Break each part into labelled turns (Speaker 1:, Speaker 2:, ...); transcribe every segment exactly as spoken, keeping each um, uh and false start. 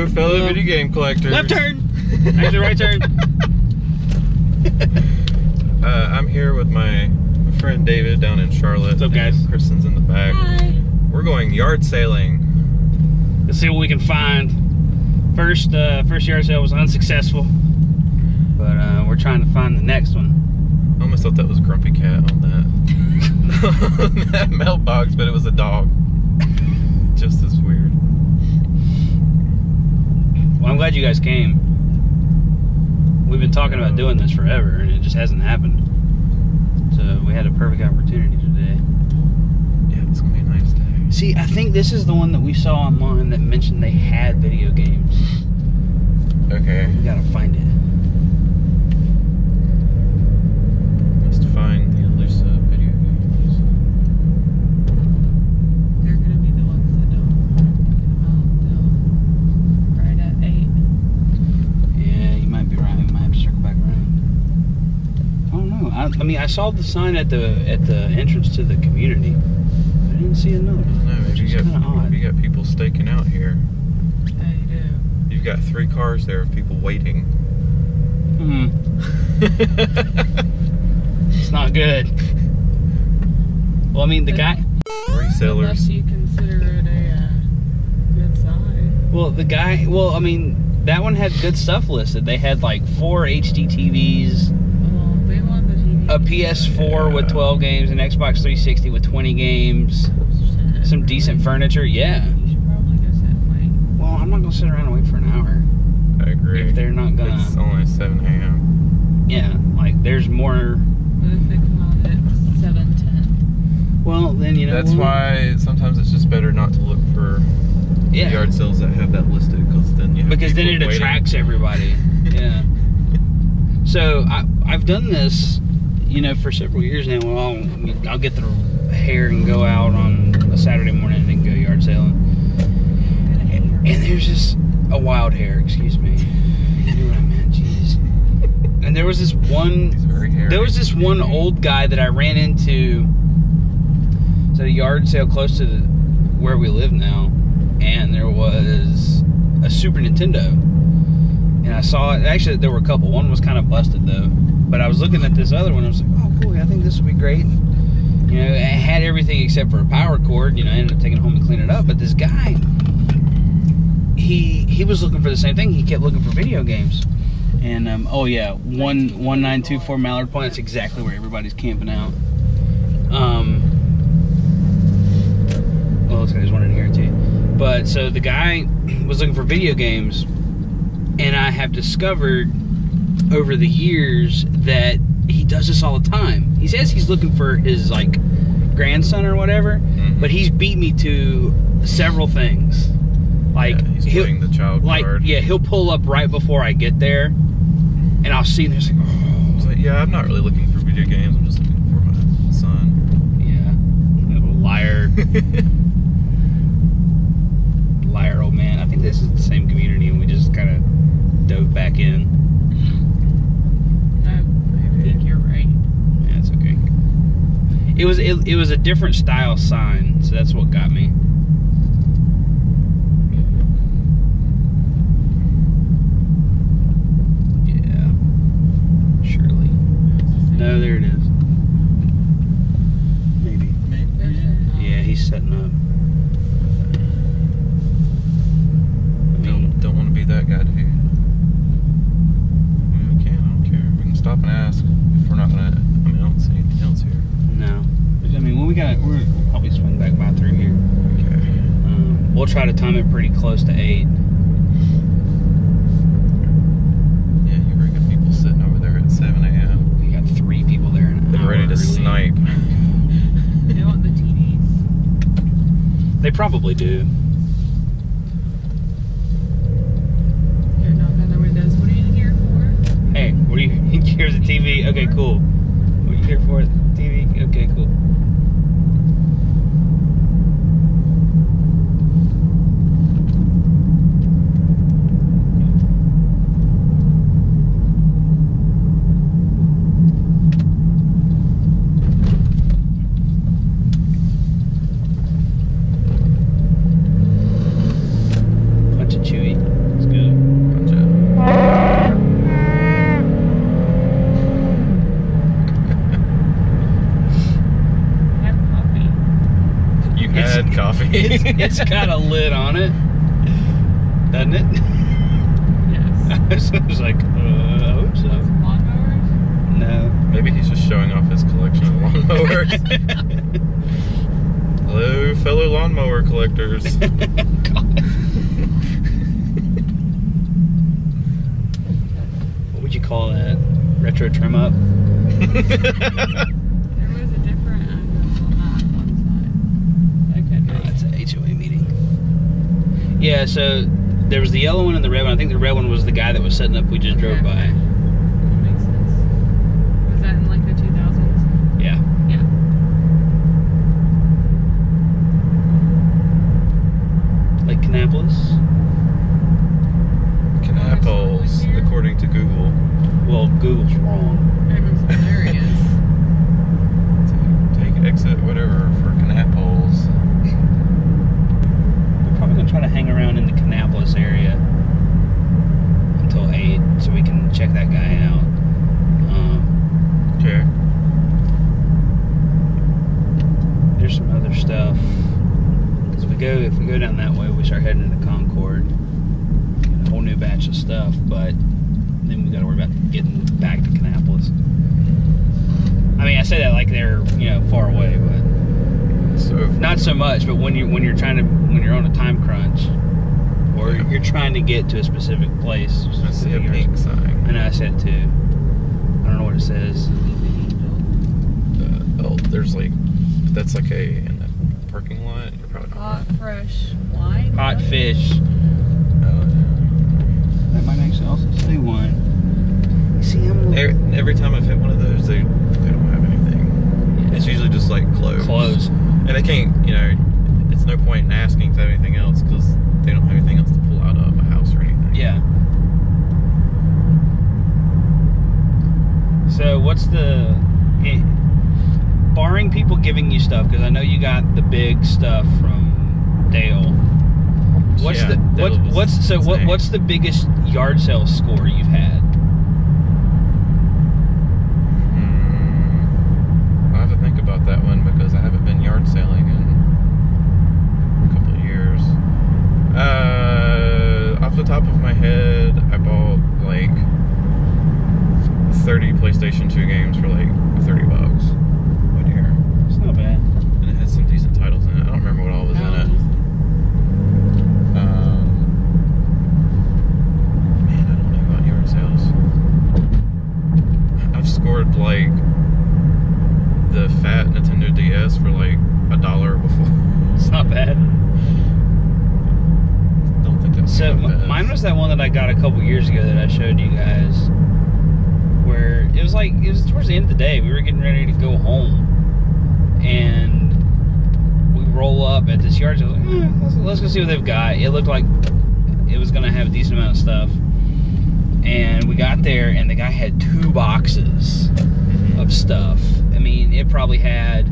Speaker 1: Hello, fellow Hello. video game collectors.
Speaker 2: Left turn. Actually, right turn.
Speaker 1: uh, I'm here with my friend David down in Charlotte.
Speaker 2: What's up, guys?
Speaker 1: Kristen's in the back.
Speaker 3: Hi.
Speaker 1: We're going yard sailing.
Speaker 2: Let's see what we can find. First, uh, first yard sale was unsuccessful, but uh, we're trying to find the next one.
Speaker 1: I almost thought that was Grumpy Cat on that, on that mailbox, but it was a dog. Just as weird.
Speaker 2: Well, I'm glad you guys came. We've been talking about doing this forever, and it just hasn't happened. So we had a perfect opportunity today.
Speaker 1: Yeah, it's gonna be a nice day.
Speaker 2: See, I think this is the one that we saw online that mentioned they had video games.
Speaker 1: Okay.
Speaker 2: We gotta find it.
Speaker 1: Must find the elusive video games.
Speaker 3: They're gonna be the ones that don't come out till right at eight.
Speaker 2: Yeah, you might be right. We might have to circle back around. I don't know. I, I mean, I saw the sign at the at the entrance to the community. I didn't see another one.
Speaker 1: No, maybe you got, maybe you got people staking out here.
Speaker 3: Yeah, you do.
Speaker 1: You've got three cars there of people waiting.
Speaker 2: Hmm. It's not good. Well, I mean, the guy...
Speaker 3: Unless
Speaker 1: Resellers.
Speaker 3: you consider it a uh, good sign.
Speaker 2: Well, the guy... Well, I mean, that one had good stuff listed. They had, like, four H D T Vs.
Speaker 3: Well, they want the T V.
Speaker 2: A P S four
Speaker 1: Yeah.
Speaker 2: with twelve games, an Xbox three sixty with twenty games, some decent furniture. Yeah.
Speaker 3: You should probably go sit and wait.
Speaker 2: Well, I'm not gonna sit around and wait for an hour
Speaker 1: I agree.
Speaker 2: if they're not gonna.
Speaker 1: It's only seven A M
Speaker 2: Yeah, like there's more.
Speaker 3: What if they come out at seven ten?
Speaker 2: Well, then you know.
Speaker 1: That's
Speaker 2: we'll-
Speaker 1: why sometimes it's just better not to look for
Speaker 2: Yeah.
Speaker 1: yard sales that have that listed, because then you have
Speaker 2: Because then it
Speaker 1: people waiting.
Speaker 2: attracts everybody. Yeah. So I I've done this, you know, for several years now. Well, I'll, I'll get the hair and go out on a Saturday morning and go yard sailing. And, and there's just a wild hair, excuse me. You know what I meant, jeez. And there was this one,
Speaker 1: He's very hairy.
Speaker 2: there was this one old guy that I ran into at a yard sale close to the, where we live now, and there was a Super Nintendo. And I saw it, actually there were a couple. One was kind of busted though. But I was looking at this other one, I was like, oh cool, I think this would be great. And, you know, it had everything except for a power cord. You know, I ended up taking it home and cleaning it up. But this guy, he he was looking for the same thing. He kept looking for video games. And um, oh yeah, one one nine two four Mallard Point. That's exactly where everybody's camping out. Um, well, looks like there's one in here too. But so the guy was looking for video games, and I have discovered over the years that he does this all the time. He says he's looking for his like grandson or whatever,
Speaker 1: Mhm.
Speaker 2: but he's beat me to several things. Like
Speaker 1: Yeah, he's
Speaker 2: he'll-
Speaker 1: playing the child
Speaker 2: like
Speaker 1: card.
Speaker 2: yeah, he'll pull up right before I get there, and I'll see him. There's like, oh,
Speaker 1: It's like, yeah, I'm not really looking for video games. I'm just looking for my son.
Speaker 2: yeah, little liar, liar, old man. I think this is the same community, and we just kind of dove back in.
Speaker 3: I, I think you're right.
Speaker 2: Yeah, it's okay. It was it, it was a different style sign, so that's what got me. Yeah, surely. No, there it is. Maybe.
Speaker 3: There's a-
Speaker 2: Yeah, he's setting up. I mean,
Speaker 1: Don't don't want to be that guy, do you? I mean, we can. I don't care. We can stop and ask if we're not gonna announce anything else here.
Speaker 2: no. I mean, when we got, we're, we'll probably swing back by through here.
Speaker 1: Okay.
Speaker 2: Um, we'll try to time it pretty close to eight.
Speaker 1: Yeah, you already got people sitting over there at seven A M
Speaker 2: We got three people there in an
Speaker 1: They're
Speaker 2: hour
Speaker 1: ready to
Speaker 2: early.
Speaker 1: snipe.
Speaker 3: They want the T Vs.
Speaker 2: They probably do.
Speaker 3: They're knocking on their windows. What are you here for?
Speaker 2: Hey, what are you? Here's the T V. Okay, cool. What are you here for? T V. Okay, cool. Bunch of Chewy.
Speaker 1: coffee.
Speaker 2: It's, it's got a lid on it, doesn't it?
Speaker 3: Yes.
Speaker 2: I was like, uh, I hope so.
Speaker 3: Lawnmowers?
Speaker 2: No.
Speaker 1: Maybe he's just showing off his collection of lawnmowers. Hello, fellow lawnmower collectors.
Speaker 2: What would you call that? Retro trim up?
Speaker 3: There was a different address on that one side. Okay.
Speaker 2: No, that's an H O A meeting. Yeah, so there was the yellow one and the red one. I think the red one was the guy that was setting up we just drove
Speaker 3: Okay.
Speaker 2: by.
Speaker 3: That makes sense. Was that in like the two thousands?
Speaker 2: Yeah.
Speaker 3: Yeah.
Speaker 2: Lake Canapolis.
Speaker 1: Canapolis, according to Google.
Speaker 2: Well, Google's wrong.
Speaker 3: It was hilarious.
Speaker 1: Take exit whatever for Canapolis.
Speaker 2: We're probably going to try to hang around in the Canapolis area until eight so we can check that guy out. Um,
Speaker 1: Okay.
Speaker 2: there's some other stuff. Because we go, if we go down that way, we start heading into Concord. Get a whole new batch of stuff, but then we got to worry about getting back to Canapolis. I mean, I say that like they're, you know, far away, but
Speaker 1: So
Speaker 2: not so much. But when you when you're trying to when you're on a time crunch, or
Speaker 1: Yeah.
Speaker 2: you're trying to get to a specific place.
Speaker 1: I see a
Speaker 2: specific
Speaker 1: pink
Speaker 2: area.
Speaker 1: sign.
Speaker 2: I know, I said it too. I don't know what it says.
Speaker 1: Uh, oh, there's like, that's like a in the parking lot. You're probably not.
Speaker 3: Hot, fresh wine?
Speaker 2: Hot fish.
Speaker 1: Uh,
Speaker 2: That might actually also say one. You see, I'm
Speaker 1: every, every time I've hit one of those, they they don't have anything. It's usually just like closed.
Speaker 2: close.
Speaker 1: And they can't, you know, it's no point in asking to have anything else because they don't have anything else to pull out of a house or anything.
Speaker 2: Yeah. So what's the, eh, barring people giving you stuff, because I know you got the big stuff from Dale. What's
Speaker 1: Yeah,
Speaker 2: the what
Speaker 1: Dale was
Speaker 2: what's so what
Speaker 1: insane.
Speaker 2: what's the biggest yard sale score you've had?
Speaker 1: Hmm. I'll have to think about that one because I haven't been yard sailing in a couple of years. Uh, off the top of my head, I bought like thirty PlayStation two games for like thirty bucks. One year.
Speaker 2: It's not bad.
Speaker 1: And it had some decent titles in it. I don't remember what all was in it. Um, man, I don't know about yard sales. I've scored like the fat Nintendo D S for like a dollar before.
Speaker 2: It's not bad.
Speaker 1: Don't think that's
Speaker 2: So
Speaker 1: not
Speaker 2: m-
Speaker 1: bad.
Speaker 2: mine was that one that I got a couple years ago that I showed you guys, where it was like it was towards the end of the day. We were getting ready to go home, and we roll up at this yard sale. Like, eh, let's, let's go see what they've got. It looked like it was gonna have a decent amount of stuff, and we got there, and the guy had two boxes of stuff. I mean, it probably had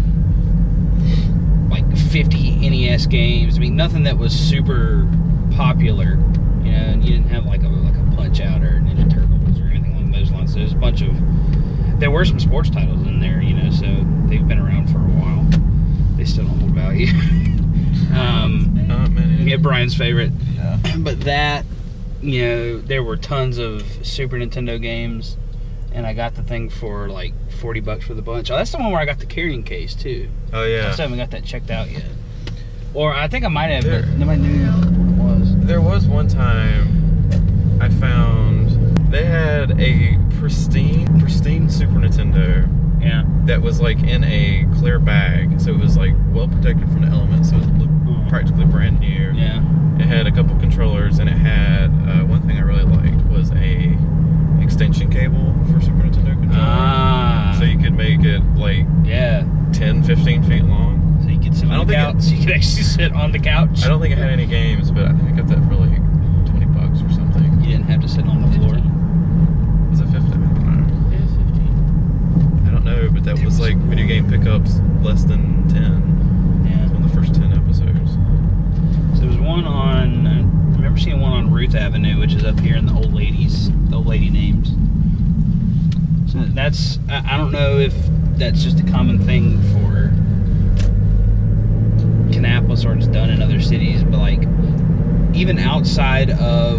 Speaker 2: like fifty N E S games. I mean, nothing that was super popular, you know. And you didn't have like a like a Punch Out or Ninja Turtles or anything along those lines. So there's a bunch of there were some sports titles in there, you know. So they've been around for a while. They still don't hold value. um,
Speaker 1: Not many.
Speaker 2: yeah, Brian's favorite.
Speaker 1: Yeah.
Speaker 2: But that, you know, there were tons of Super Nintendo games, and I got the thing for like forty bucks for the bunch. Oh, that's the one where I got the carrying case too.
Speaker 1: Oh
Speaker 2: I
Speaker 1: yeah.
Speaker 2: still haven't got that checked out yet. Or I think I might have,
Speaker 1: There-
Speaker 2: but nobody knew what it was.
Speaker 1: There was one time I found they had a pristine, pristine Super Nintendo
Speaker 2: Yeah.
Speaker 1: that was like in a clear bag, so it was like well protected from the elements, so it looked practically brand new.
Speaker 2: Yeah.
Speaker 1: It had a couple controllers, and it had uh, one thing I really liked was a extension cable for Super Nintendo controller.
Speaker 2: Ah.
Speaker 1: So you could make it like
Speaker 2: Yeah.
Speaker 1: ten, fifteen feet long.
Speaker 2: So you could sit
Speaker 1: I
Speaker 2: on
Speaker 1: don't
Speaker 2: the
Speaker 1: think
Speaker 2: couch. You could actually sit on the couch.
Speaker 1: I don't think it had any games, but I think I got that for like twenty bucks or something.
Speaker 2: You didn't have to sit on the floor.
Speaker 1: Was it fifty? I don't know.
Speaker 3: It was fifteen.
Speaker 1: I don't know, but that was like video game pickups less than ten.
Speaker 2: Yeah.
Speaker 1: It's one of the first ten episodes.
Speaker 2: So there was one on. I remember seeing one on Ruth Avenue, which is up here in the old ladies, the old lady names. So that's. I, I don't know if that's just a common thing for Canapolis of sorts done in other cities, but like even outside of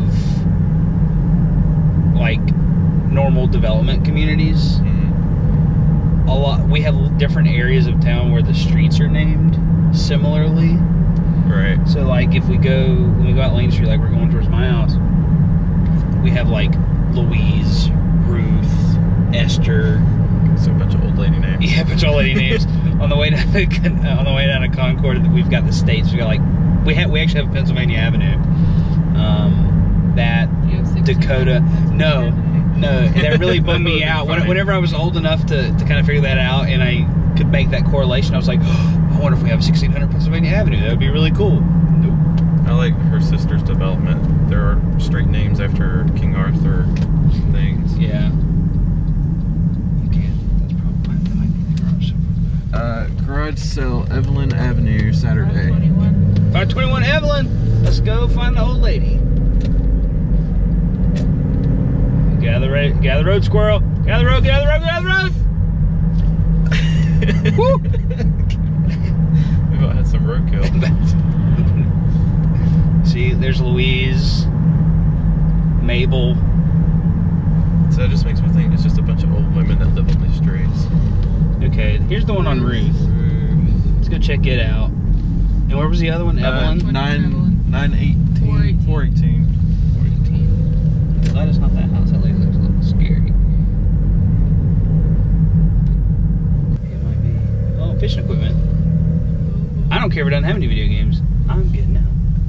Speaker 2: like normal development communities,
Speaker 1: Mm-hmm.
Speaker 2: a lot we have different areas of town where the streets are named similarly.
Speaker 1: Right.
Speaker 2: So like if we go when we go out Lane Street, like we're going towards my house, we have like Louise, Ruth, Esther.
Speaker 1: So a bunch of old lady names.
Speaker 2: Yeah, a bunch of old lady names. On the way down to, on the way down to Concord, we've got the states. We got like we have we actually have Pennsylvania Avenue. Um, that
Speaker 3: You have sixteen
Speaker 2: Dakota. No,
Speaker 3: Avenue.
Speaker 2: no, that really bummed me out. When,
Speaker 1: Funny.
Speaker 2: whenever I was old enough to, to kind of figure that out, and I could make that correlation, I was like, oh, I wonder if we have sixteen hundred Pennsylvania Avenue. That would be really cool. Nope.
Speaker 1: I like her sister's development. There are street names after King Arthur things.
Speaker 2: Yeah. You can. That's probably that might be the garage.
Speaker 1: Uh, garage sale, Evelyn Avenue, Saturday.
Speaker 3: twenty-one.
Speaker 2: five twenty-one Evelyn. Let's go find the old lady. Gather, ra- gather road, squirrel. Gather road, gather road, gather road. Woo!
Speaker 1: We about had some roadkill.
Speaker 2: See, there's Louise, Mabel.
Speaker 1: So that just makes me think it's just a bunch of old women that live on these streets.
Speaker 2: Okay, here's the one on Ruth. Let's go check it out. And where was the other one? Evelyn?
Speaker 1: Uh, nine,
Speaker 3: Evelyn.
Speaker 1: nine eighteen.
Speaker 3: four eighteen.
Speaker 1: four eighteen.
Speaker 2: Glad it's not that house. That lady looks a little scary. It might be. Oh, fishing equipment. I don't care if it doesn't have any video games. I'm good now.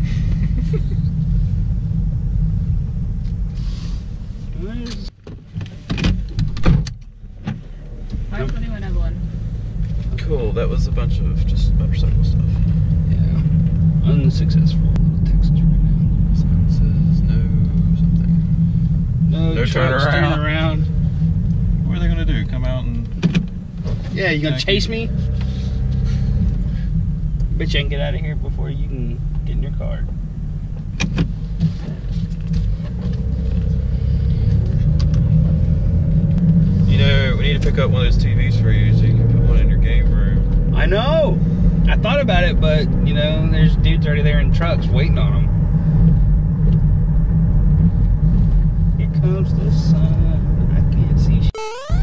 Speaker 2: Where's-
Speaker 3: five twenty-one Evelyn.
Speaker 1: Cool, that was a bunch of just motorcycle stuff.
Speaker 2: Yeah. Unsuccessful. Little Texas right now.
Speaker 1: Sign says no something.
Speaker 2: No,
Speaker 1: No
Speaker 2: trucks
Speaker 1: turnaround.
Speaker 2: turning around.
Speaker 1: What are they gonna do? Come out and
Speaker 2: Yeah, you gonna
Speaker 1: Thank
Speaker 2: chase
Speaker 1: you.
Speaker 2: me? Bet you can get out of here before you can get in your car.
Speaker 1: You know, we need to pick up one of those T Vs for you so you can put one in your game room.
Speaker 2: I know. I thought about it, but you know, there's dudes already there in trucks waiting on them. Here comes the sun. I can't see shit.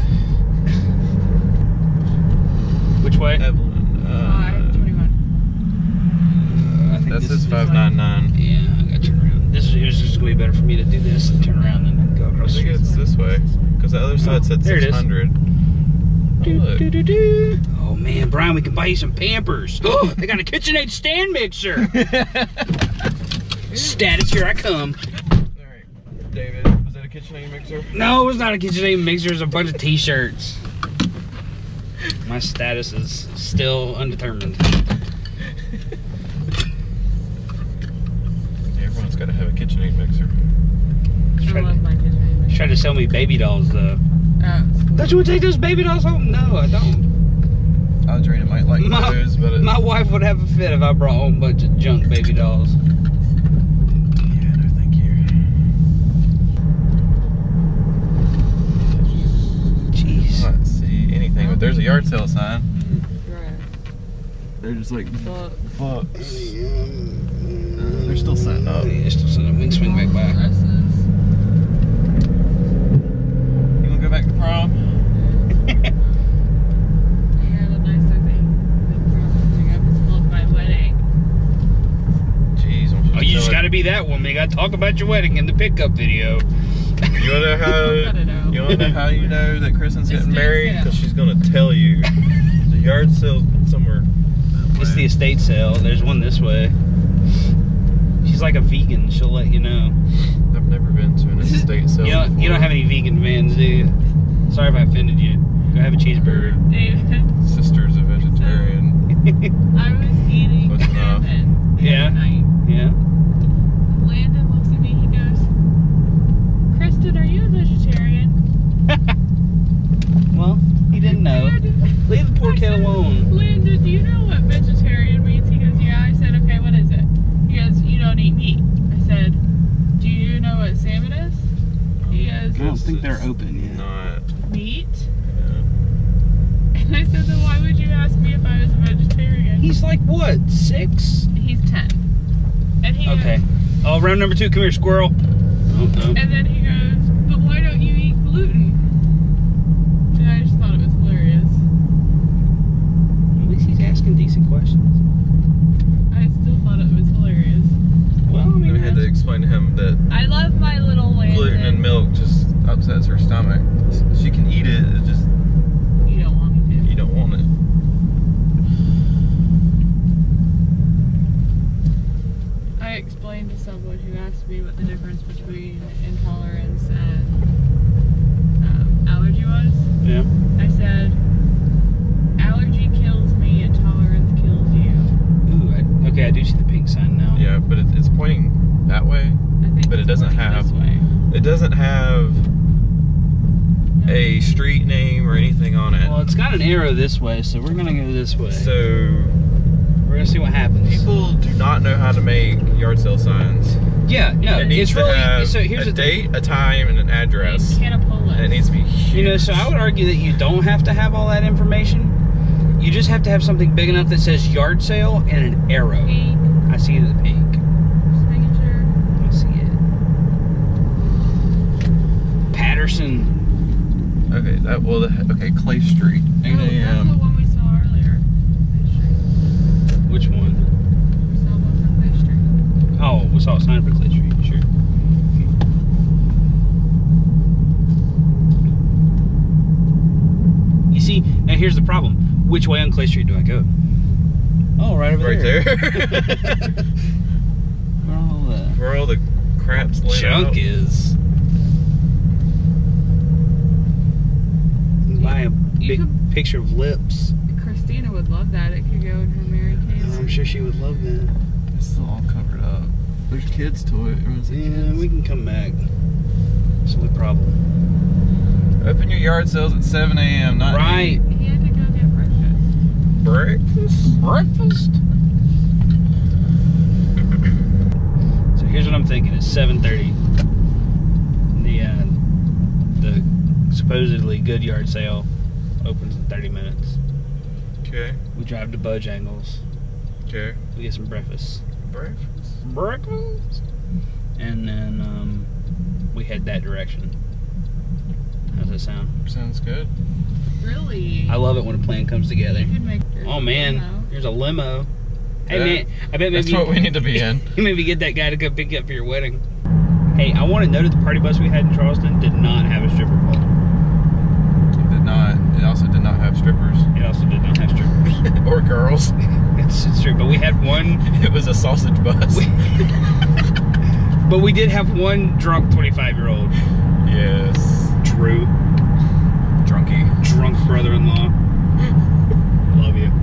Speaker 2: Which way?
Speaker 1: Evelyn,
Speaker 3: five
Speaker 1: uh,
Speaker 3: twenty-one.
Speaker 2: I think
Speaker 1: that
Speaker 2: this
Speaker 1: says
Speaker 2: is-
Speaker 1: five nine nine.
Speaker 2: Yeah, I got to turn around. This is, it was just gonna be better for me to do this and turn around and go
Speaker 1: I
Speaker 2: across the
Speaker 1: think
Speaker 2: street.
Speaker 1: it's this way, because the other side said
Speaker 2: There it is.
Speaker 1: six hundred. Oh,
Speaker 2: Do,
Speaker 1: look.
Speaker 2: do, do, do. Oh man, Brian, we can buy you some Pampers. Oh, they got a KitchenAid stand mixer. Status, here I come.
Speaker 1: Alright, David, was that a KitchenAid mixer?
Speaker 2: No, it's not a KitchenAid mixer. It's a bunch of T-shirts. My status is still undetermined.
Speaker 1: Everyone's got to have a KitchenAid mixer.
Speaker 2: Just
Speaker 3: I
Speaker 2: tried
Speaker 3: love
Speaker 2: to,
Speaker 3: my kitchen.
Speaker 2: just tried to sell me baby dolls, though.
Speaker 3: Oh,
Speaker 2: Don't you want to take those baby dolls home? No, I don't.
Speaker 1: Audrina might like
Speaker 2: My,
Speaker 1: those, but it,
Speaker 2: my wife would have a fit if I brought home a bunch of junk baby dolls.
Speaker 1: yeah, no, thank you.
Speaker 2: Jeez.
Speaker 1: I don't see anything, but there's a yard sale sign.
Speaker 3: right.
Speaker 1: They're just like
Speaker 3: But
Speaker 1: bucks. Uh, they're still setting up.
Speaker 2: Yeah, still setting up. We can swing back by.
Speaker 3: dresses.
Speaker 1: You wanna go back to prom?
Speaker 3: I had a nicer thing. The prom thing I was called my wedding.
Speaker 1: Jeez, I'm
Speaker 2: Oh, you just got to be that woman. You got to talk about your wedding in the pickup video.
Speaker 1: You wanna know how?
Speaker 3: Gotta know.
Speaker 1: You wanna know how you know that Kristen's
Speaker 3: It's
Speaker 1: getting
Speaker 3: the
Speaker 1: married?
Speaker 3: sale.
Speaker 1: Because she's gonna tell you. The yard sale somewhere.
Speaker 2: It's the estate sale. There's one this way. She's like a vegan. She'll let you know.
Speaker 1: I've never been to an estate sale.
Speaker 2: You don't, you
Speaker 1: before.
Speaker 2: don't have any vegan fans, do you? Sorry if I offended you. Go have a cheeseburger.
Speaker 3: David,
Speaker 1: Sister's a vegetarian.
Speaker 3: I was eating
Speaker 1: Close enough.
Speaker 3: salmon the
Speaker 2: Yeah.
Speaker 3: other night.
Speaker 2: Yeah.
Speaker 3: Landon looks at me, he goes, Kristen, are you a vegetarian?
Speaker 2: Well, he didn't know. Leave the poor
Speaker 3: I
Speaker 2: kid
Speaker 3: said,
Speaker 2: alone.
Speaker 3: Landon, do you know what vegetarian means? He goes, yeah. I said, okay, what is it? He goes, you don't eat meat. I said, do you know what salmon is? He goes,
Speaker 2: I don't think they're
Speaker 1: It's
Speaker 2: open yet.
Speaker 1: Not.
Speaker 3: meat?
Speaker 1: Yeah.
Speaker 3: And I said, then why would you ask me if I was a vegetarian?
Speaker 2: He's like what, six?
Speaker 3: He's ten. And he
Speaker 2: Okay.
Speaker 3: goes,
Speaker 2: Oh, round number two. Come here, squirrel. Oh, no.
Speaker 3: and then he goes, but why don't you eat gluten? And I just thought it was hilarious.
Speaker 2: At least he's asking decent questions.
Speaker 3: I still thought it was hilarious.
Speaker 2: Well, I mean,
Speaker 1: We had to explain to him that
Speaker 3: I love my little Landon.
Speaker 1: gluten in milk just upsets her stomach. She can eat it, it's just
Speaker 3: You don't want me to.
Speaker 1: you don't want it.
Speaker 3: I explained to someone who asked me what the difference between intolerance and um, allergy was.
Speaker 2: yeah.
Speaker 3: I said, allergy kills me, intolerance kills you.
Speaker 2: Ooh, I, okay, I do see the pink sign now.
Speaker 1: Yeah, but it, it's pointing that way.
Speaker 3: I think
Speaker 1: But it
Speaker 3: it's
Speaker 1: doesn't
Speaker 3: pointing
Speaker 1: have-
Speaker 3: this way.
Speaker 1: It doesn't have a street name or anything on it.
Speaker 2: Well, it's got an arrow this way, so we're gonna go this way.
Speaker 1: So
Speaker 2: we're gonna see what happens.
Speaker 1: people do not know how to make yard sale signs.
Speaker 2: Yeah, no,
Speaker 1: It needs
Speaker 2: it's
Speaker 1: to
Speaker 2: really.
Speaker 1: have
Speaker 2: So here's
Speaker 1: a
Speaker 2: the thing.
Speaker 1: date, a time, and an address.
Speaker 3: Can of pull
Speaker 1: And it needs to be huge.
Speaker 2: You know, so I would argue that you don't have to have all that information. You just have to have something big enough that says yard sale and an arrow.
Speaker 3: Pink.
Speaker 2: I see the pink.
Speaker 3: Just making sure.
Speaker 2: I see it. Patterson.
Speaker 1: Okay, that well, the, okay, Clay Street, eight
Speaker 3: Oh, that's the
Speaker 1: a.m.
Speaker 3: one we saw earlier. Clay Street.
Speaker 2: Which one?
Speaker 3: We saw one from Clay Street.
Speaker 2: Oh, we saw a sign for Clay Street. Sure. You see, now here's the problem. Which way on Clay Street do I go? Oh, right over
Speaker 1: Right
Speaker 2: there.
Speaker 1: there.
Speaker 2: Where all the
Speaker 1: Where all the crap's laid
Speaker 2: junk
Speaker 1: out.
Speaker 2: is. Buy a
Speaker 3: You
Speaker 2: big
Speaker 3: could-
Speaker 2: picture of lips.
Speaker 3: Christina would love that. It could go in her Mary Kay.
Speaker 2: Oh, I'm sure she would love that.
Speaker 1: It's all covered up. There's kids' toys.
Speaker 2: Yeah, we can come back. It's no problem.
Speaker 1: Open your yard sales at seven a.m. Not
Speaker 2: Right.
Speaker 3: He had to go get breakfast.
Speaker 1: breakfast.
Speaker 2: Breakfast. So here's what I'm thinking: it's seven thirty. The uh, the supposedly good yard sale opens in thirty minutes.
Speaker 1: Okay.
Speaker 2: We drive to Bojangles.
Speaker 1: Okay.
Speaker 2: We get some breakfast.
Speaker 1: Breakfast.
Speaker 2: Breakfast. And then um, we head that direction. How's that sound?
Speaker 1: Sounds good.
Speaker 3: Really?
Speaker 2: I love it when a plan comes together.
Speaker 3: You could make
Speaker 2: Oh man, there's a limo. Hey
Speaker 1: Yeah.
Speaker 2: man, I bet
Speaker 1: That's
Speaker 2: maybe
Speaker 1: what we need to be in.
Speaker 2: you maybe get that guy to go pick you up for your wedding. Hey, I want to note that the party bus we had in Charleston did not have a stripper pole.
Speaker 1: It did not. It also did not have strippers
Speaker 2: It also did not have strippers.
Speaker 1: or girls.
Speaker 2: it's, it's true, but we had one.
Speaker 1: It was a sausage bus.
Speaker 2: We, but we did have one drunk twenty-five year old.
Speaker 1: Yes.
Speaker 2: Drew,
Speaker 1: Drunky.
Speaker 2: drunk brother-in-law. Love you.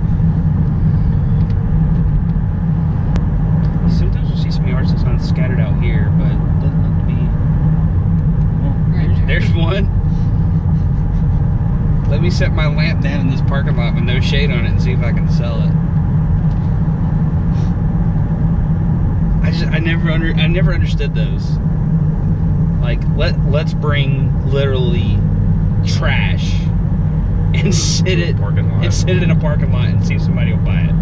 Speaker 2: Sometimes we'll see some yard signs scattered out here, but it doesn't look to be. Well,
Speaker 3: Right
Speaker 2: there's, there's one. Let me set my lamp down in this parking lot with no shade on it and see if I can sell it. I just I never under I never understood those. Like let let's bring literally trash and sit it
Speaker 1: Parking lot.
Speaker 2: and sit it in a parking lot and see if somebody will buy it.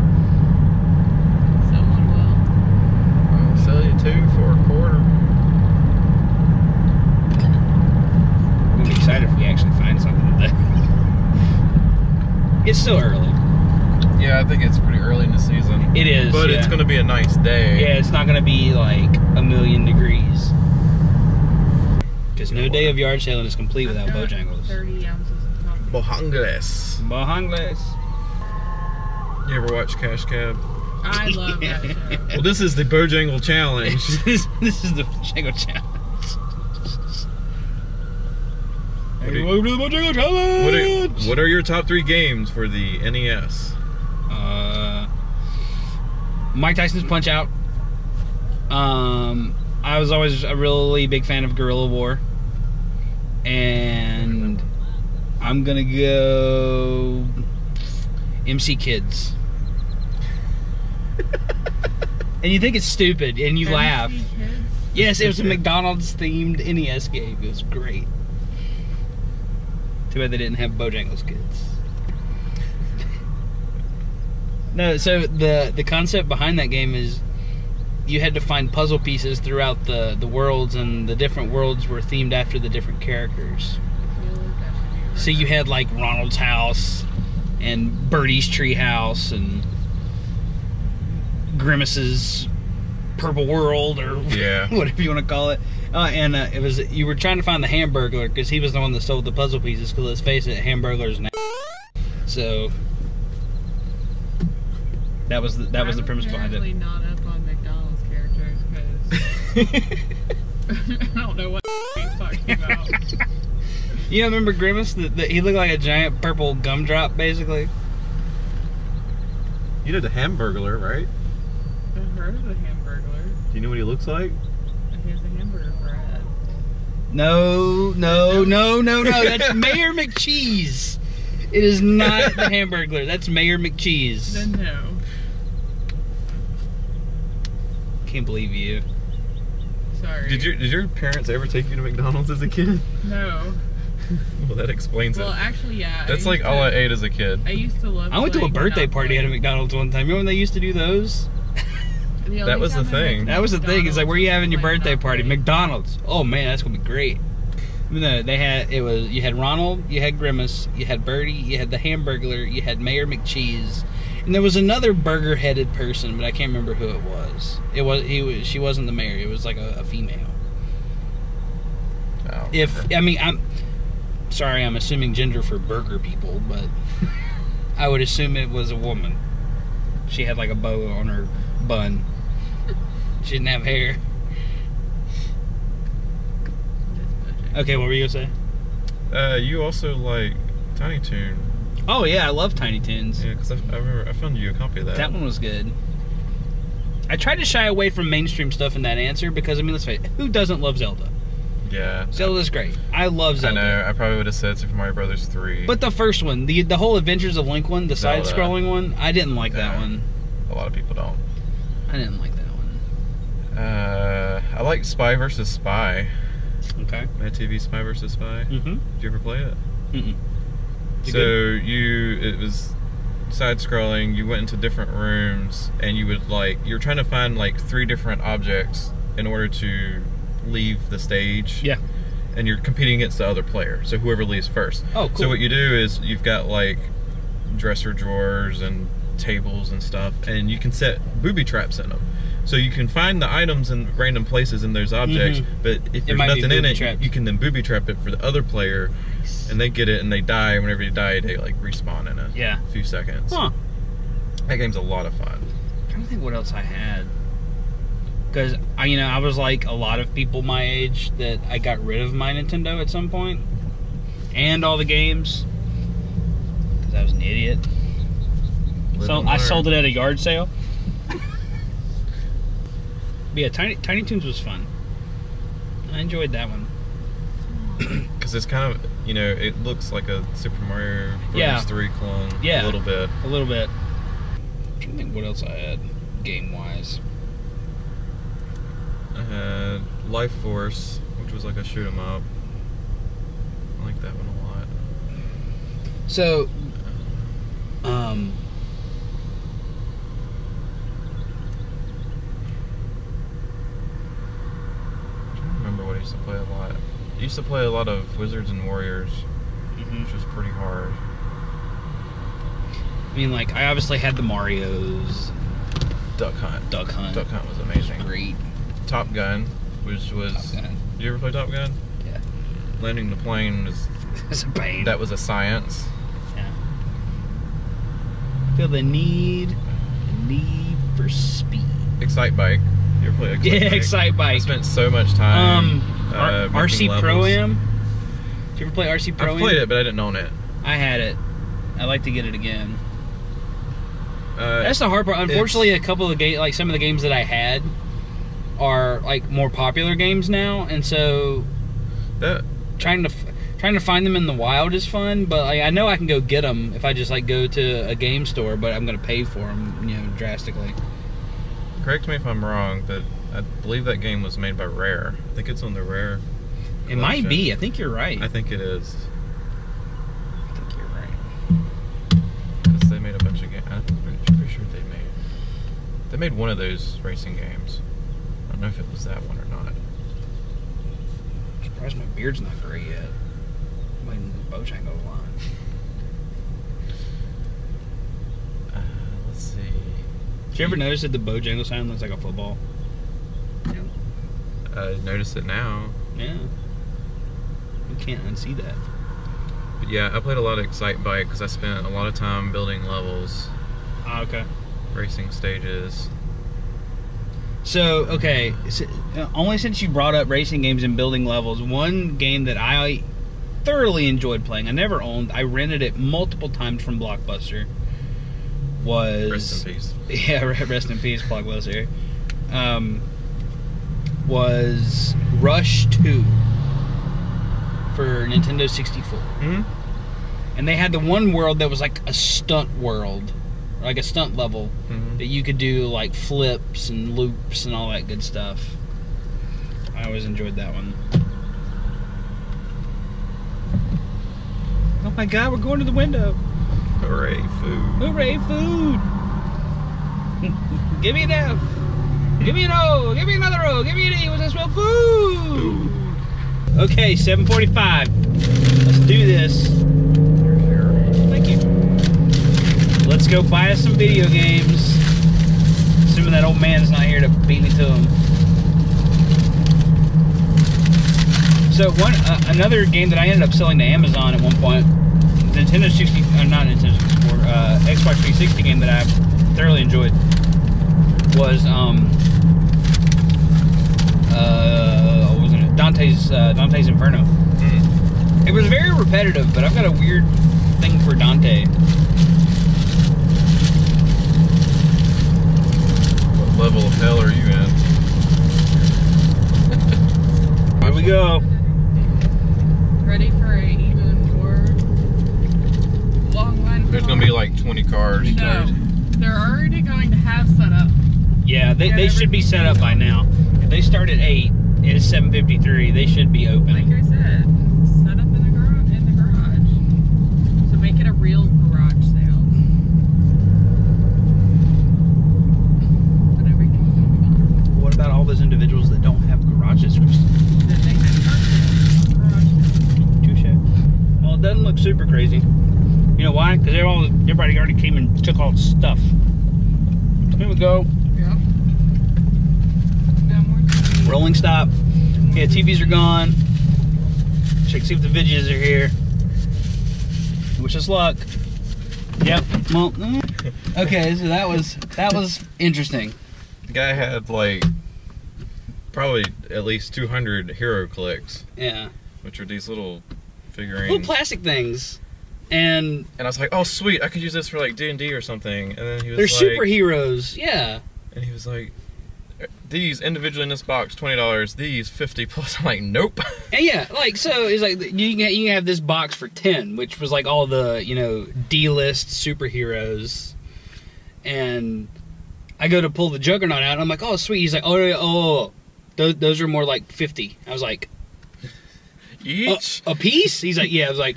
Speaker 3: Someone will.
Speaker 1: I'll sell you two for a quarter.
Speaker 2: We'll be excited if we actually find something today. It's still early.
Speaker 1: Yeah, I think it's pretty early in the season.
Speaker 2: It is,
Speaker 1: But
Speaker 2: yeah.
Speaker 1: it's going to be a nice day.
Speaker 2: Yeah, it's not going to be like a million degrees. Because no day of yard sailing is complete without
Speaker 3: I've got
Speaker 2: Bojangles.
Speaker 3: thirty ounces of coffee.
Speaker 1: Bojangles.
Speaker 2: Bojangles.
Speaker 1: You ever watch Cash Cab?
Speaker 3: I love that show.
Speaker 1: Well, this is the Bojangle Challenge.
Speaker 2: this, this is the Bojangle Challenge.
Speaker 1: What
Speaker 2: Hey,
Speaker 1: do you-
Speaker 2: welcome to the Bojangle Challenge!
Speaker 1: What are, what are your top three games for the N E S?
Speaker 2: Uh, Mike Tyson's Punch Out. Um, I was always a really big fan of Guerrilla War. And I'm gonna go M C Kids. And you think it's stupid, and you laugh.
Speaker 3: M C Kids?
Speaker 2: Yes, it was a McDonald's themed N E S game. It was great. Too bad they didn't have Bojangles Kids. No, so the the concept behind that game is you had to find puzzle pieces throughout the, the worlds, and the different worlds were themed after the different characters.
Speaker 3: I feel like that should be
Speaker 2: So you had like Ronald's house and Birdie's tree house and Grimace's purple world, or
Speaker 1: Yeah.
Speaker 2: whatever you want to call it. Uh, and uh, it was you were trying to find the Hamburglar because he was the one that stole the puzzle pieces. Because let's face it, Hamburglar's an a- so that was the, that was the
Speaker 3: I'm
Speaker 2: premise behind
Speaker 3: apparently
Speaker 2: it.
Speaker 3: not up on McDonald's characters because I don't know what he's talking about.
Speaker 2: You don't remember Grimace? The, the, he looked like a giant purple gumdrop, basically.
Speaker 1: You know the Hamburglar, right?
Speaker 3: I've heard of the Hamburglar.
Speaker 1: Do you know what he looks like?
Speaker 3: Here's a hamburger bread.
Speaker 2: No, no, no, no, no. That's Mayor McCheese. It is not the Hamburglar. That's Mayor McCheese.
Speaker 3: Then no.
Speaker 2: Can't believe you.
Speaker 3: Sorry.
Speaker 1: Did your did your parents ever take you to McDonald's as a kid?
Speaker 3: No.
Speaker 1: Well, that explains
Speaker 3: Well,
Speaker 1: it.
Speaker 3: actually, yeah.
Speaker 1: That's
Speaker 3: I
Speaker 1: like
Speaker 3: used
Speaker 1: all
Speaker 3: to-
Speaker 1: I ate as a kid.
Speaker 3: I used to love.
Speaker 2: I went to a
Speaker 3: playing
Speaker 2: birthday party at a
Speaker 3: Monopoly.
Speaker 2: McDonald's one time. Remember when they used to do those?
Speaker 3: The
Speaker 1: That
Speaker 3: only
Speaker 1: was the
Speaker 3: time I went
Speaker 1: thing.
Speaker 3: to
Speaker 2: That was the thing. It's like, where you having your
Speaker 3: McDonald's
Speaker 2: birthday
Speaker 3: was
Speaker 2: party?
Speaker 3: playing
Speaker 2: McDonald's. Oh man, that's gonna be great. No, they had it was you had Ronald, you had Grimace, you had Birdie, you had the Hamburglar, you had Mayor McCheese, and there was another burger-headed person, but I can't remember who it was. It was he was she wasn't the mayor. It was like a, a female.
Speaker 1: Oh,
Speaker 2: If I mean I'm sorry, I'm assuming gender for burger people, but I would assume it was a woman. She had like a bow on her bun. She didn't have hair. Okay, what were you gonna say?
Speaker 1: uh, you also like Tiny Toon.
Speaker 2: Oh yeah, I love Tiny Toons.
Speaker 1: Yeah, because I, I remember I found you a copy of that.
Speaker 2: That one was good. I tried to shy away from mainstream stuff in that answer because I mean, let's face it, who doesn't love Zelda?
Speaker 1: Yeah.
Speaker 2: Zelda's great. I love
Speaker 1: I
Speaker 2: Zelda.
Speaker 1: know. I probably would have said Super Mario Brothers three.
Speaker 2: But the first one, the the whole Adventures of Link one, the
Speaker 1: Zelda.
Speaker 2: side-scrolling one, I didn't like that
Speaker 1: Yeah.
Speaker 2: one.
Speaker 1: a lot of people don't.
Speaker 2: I didn't like that one.
Speaker 1: Uh, I like Spy versus Spy.
Speaker 2: Okay.
Speaker 1: Mad T V Spy versus Spy.
Speaker 2: Mm-hmm.
Speaker 1: Did you ever play it?
Speaker 2: Mm-mm. Is it
Speaker 1: So
Speaker 2: good?
Speaker 1: you, it was side scrolling. You went into different rooms, and you would like you're trying to find like three different objects in order to leave the stage.
Speaker 2: Yeah.
Speaker 1: And you're competing against the other player. So whoever leaves first.
Speaker 2: Oh, cool.
Speaker 1: So what you do is you've got like dresser drawers and tables and stuff, and you can set booby traps in them. So you can find the items in random places in those objects,
Speaker 2: Mhm.
Speaker 1: but if there's
Speaker 2: might be
Speaker 1: nothing in
Speaker 2: booby
Speaker 1: it,
Speaker 2: trapped.
Speaker 1: you can then booby trap it for the other player, and they get it and they die. And whenever you die, they like respawn in a
Speaker 2: Yeah.
Speaker 1: few seconds.
Speaker 2: Huh.
Speaker 1: That game's a lot of fun.
Speaker 2: I'm trying to think what else I had. Because, I you know, I was like a lot of people my age that I got rid of my Nintendo at some point. And all the games. Because I was an idiot.
Speaker 1: Live
Speaker 2: So
Speaker 1: and
Speaker 2: I
Speaker 1: learn.
Speaker 2: sold it at a yard sale. But yeah, Tiny, Tiny Toons was fun. I enjoyed that one.
Speaker 1: Because it's kind of, you know, it looks like a Super Mario Bros.
Speaker 2: Yeah.
Speaker 1: three clone.
Speaker 2: Yeah.
Speaker 1: A little bit.
Speaker 2: A little bit. I'm trying to think what else I had, game-wise.
Speaker 1: I had Life Force, which was like a shoot 'em up. I like that one a lot.
Speaker 2: So, um...
Speaker 1: I don't remember what I used to play a lot. I used to play a lot of Wizards and Warriors,
Speaker 2: mhm.
Speaker 1: which was pretty hard.
Speaker 2: I mean, like, I obviously had the Marios,
Speaker 1: Duck Hunt.
Speaker 2: Duck Hunt.
Speaker 1: Duck Hunt was amazing.
Speaker 2: Great.
Speaker 1: Top Gun, which was.
Speaker 2: Top Gun.
Speaker 1: Did you ever play Top Gun?
Speaker 2: Yeah.
Speaker 1: Landing the plane was.
Speaker 2: It's a pain.
Speaker 1: That was a science.
Speaker 2: Yeah. Feel the need, the need for speed.
Speaker 1: Excite Bike. You ever play Excite
Speaker 2: Yeah,
Speaker 1: Bike?
Speaker 2: Excite
Speaker 1: I
Speaker 2: Bike.
Speaker 1: spent so much time.
Speaker 2: Um,
Speaker 1: uh,
Speaker 2: R-
Speaker 1: making
Speaker 2: R C
Speaker 1: levels.
Speaker 2: Pro Am. Did you ever play R C Pro Am?
Speaker 1: I've played it, but I didn't own it.
Speaker 2: I had it. I'd like to get it again.
Speaker 1: Uh,
Speaker 2: That's the hard part. Unfortunately, a couple of game, like some of the games that I had, are like more popular games now, and so
Speaker 1: that
Speaker 2: trying to f- trying to find them in the wild is fun. But like, I know I can go get them if I just like go to a game store, but I'm gonna pay for them, you know, drastically.
Speaker 1: correct me if I'm wrong, but I believe that game was made by Rare. I think it's on the Rare.
Speaker 2: It might
Speaker 1: collection.
Speaker 2: be. I think you're right.
Speaker 1: I think it is.
Speaker 2: I think you're right.
Speaker 1: Because they made a bunch of games. I'm pretty, pretty sure They made one of those racing games. I don't know if it was that one or not.
Speaker 2: I'm surprised my beard's not gray yet. I'm waiting for the Bojangles line.
Speaker 1: Uh, let's see.
Speaker 2: Did you ever notice that the Bojangles sign looks like a football?
Speaker 1: I notice it now.
Speaker 2: Yeah. You can't unsee that.
Speaker 1: But yeah, I played a lot of Excite Bike because I spent a lot of time building levels,
Speaker 2: Oh, okay.
Speaker 1: racing stages.
Speaker 2: So, okay, so, uh, only since you brought up racing games and building levels, one game that I thoroughly enjoyed playing, I never owned, I rented it multiple times from Blockbuster, was...
Speaker 1: Rest in peace.
Speaker 2: Yeah, rest in peace, Blockbuster. Um, was Rush two for Nintendo sixty-four.
Speaker 1: Hmm?
Speaker 2: And they had the one world that was like a stunt world, like a stunt level,
Speaker 1: Mhm.
Speaker 2: that you could do like flips and loops and all that good stuff. I always enjoyed that one. Oh my god, we're going to the window.
Speaker 1: Hooray, food.
Speaker 2: Hooray, food! Give me an F. Give me an O. Give me another O. Give me an E. What's that spell? Food! Okay, seven forty-five. Let's do this. Thank you. Let's go buy us some video games. Assuming that old man's not here to beat me to them. So one, uh, another game that I ended up selling to Amazon at one point, Nintendo sixty, uh, not Nintendo sixty-four, uh, Xbox three sixty game that I thoroughly enjoyed was um, uh, what was it? Dante's uh, Dante's Inferno.
Speaker 1: Mm.
Speaker 2: It was very repetitive, but I've got a weird thing for Dante.
Speaker 1: What level of hell are you in?
Speaker 2: Here we go.
Speaker 3: Ready for a even more long line?
Speaker 1: There's gonna be like twenty cars.
Speaker 3: No, they're already going to have set up.
Speaker 2: Yeah, they,
Speaker 3: Yeah,
Speaker 2: they should be set up by now. If they start at eight, it's seven fifty-three. They should be
Speaker 3: Like
Speaker 2: open.
Speaker 3: I said, set up in the garage. In the garage. So make it a real garage sale. But everything's gonna be gone.
Speaker 2: What about all those individuals that don't have garages?
Speaker 3: Then they can start sales, garage sales.
Speaker 2: Touche. Well, it doesn't look super crazy. You know why? Because everybody already came and took all the stuff. Here we go.
Speaker 3: Yep. Got more T V.
Speaker 2: Rolling stop. Yeah, T Vs are gone. Check, see if the vidges are here. Wish us luck. Yep. Well, mm. Okay, so that was that was interesting.
Speaker 1: The guy had like probably at least two hundred hero clicks,
Speaker 2: Yeah.
Speaker 1: which are these little figurines.
Speaker 2: Little plastic things. And
Speaker 1: And I was like, oh sweet, I could use this for like D and D or something. And then he was
Speaker 2: they're
Speaker 1: like,
Speaker 2: superheroes. Yeah.
Speaker 1: and he was like, these individually in this box, twenty dollars. These fifty plus. I'm like, nope.
Speaker 2: And yeah, like so it's like you can you can have this box for ten, which was like all the, you know, D-list superheroes. And I go to pull the Juggernaut out and I'm like, "Oh, sweet." He's like, "Oh, yeah, oh, those those are more like fifty." I was like,
Speaker 1: Each.
Speaker 2: "A piece?" He's like, "Yeah." I was like,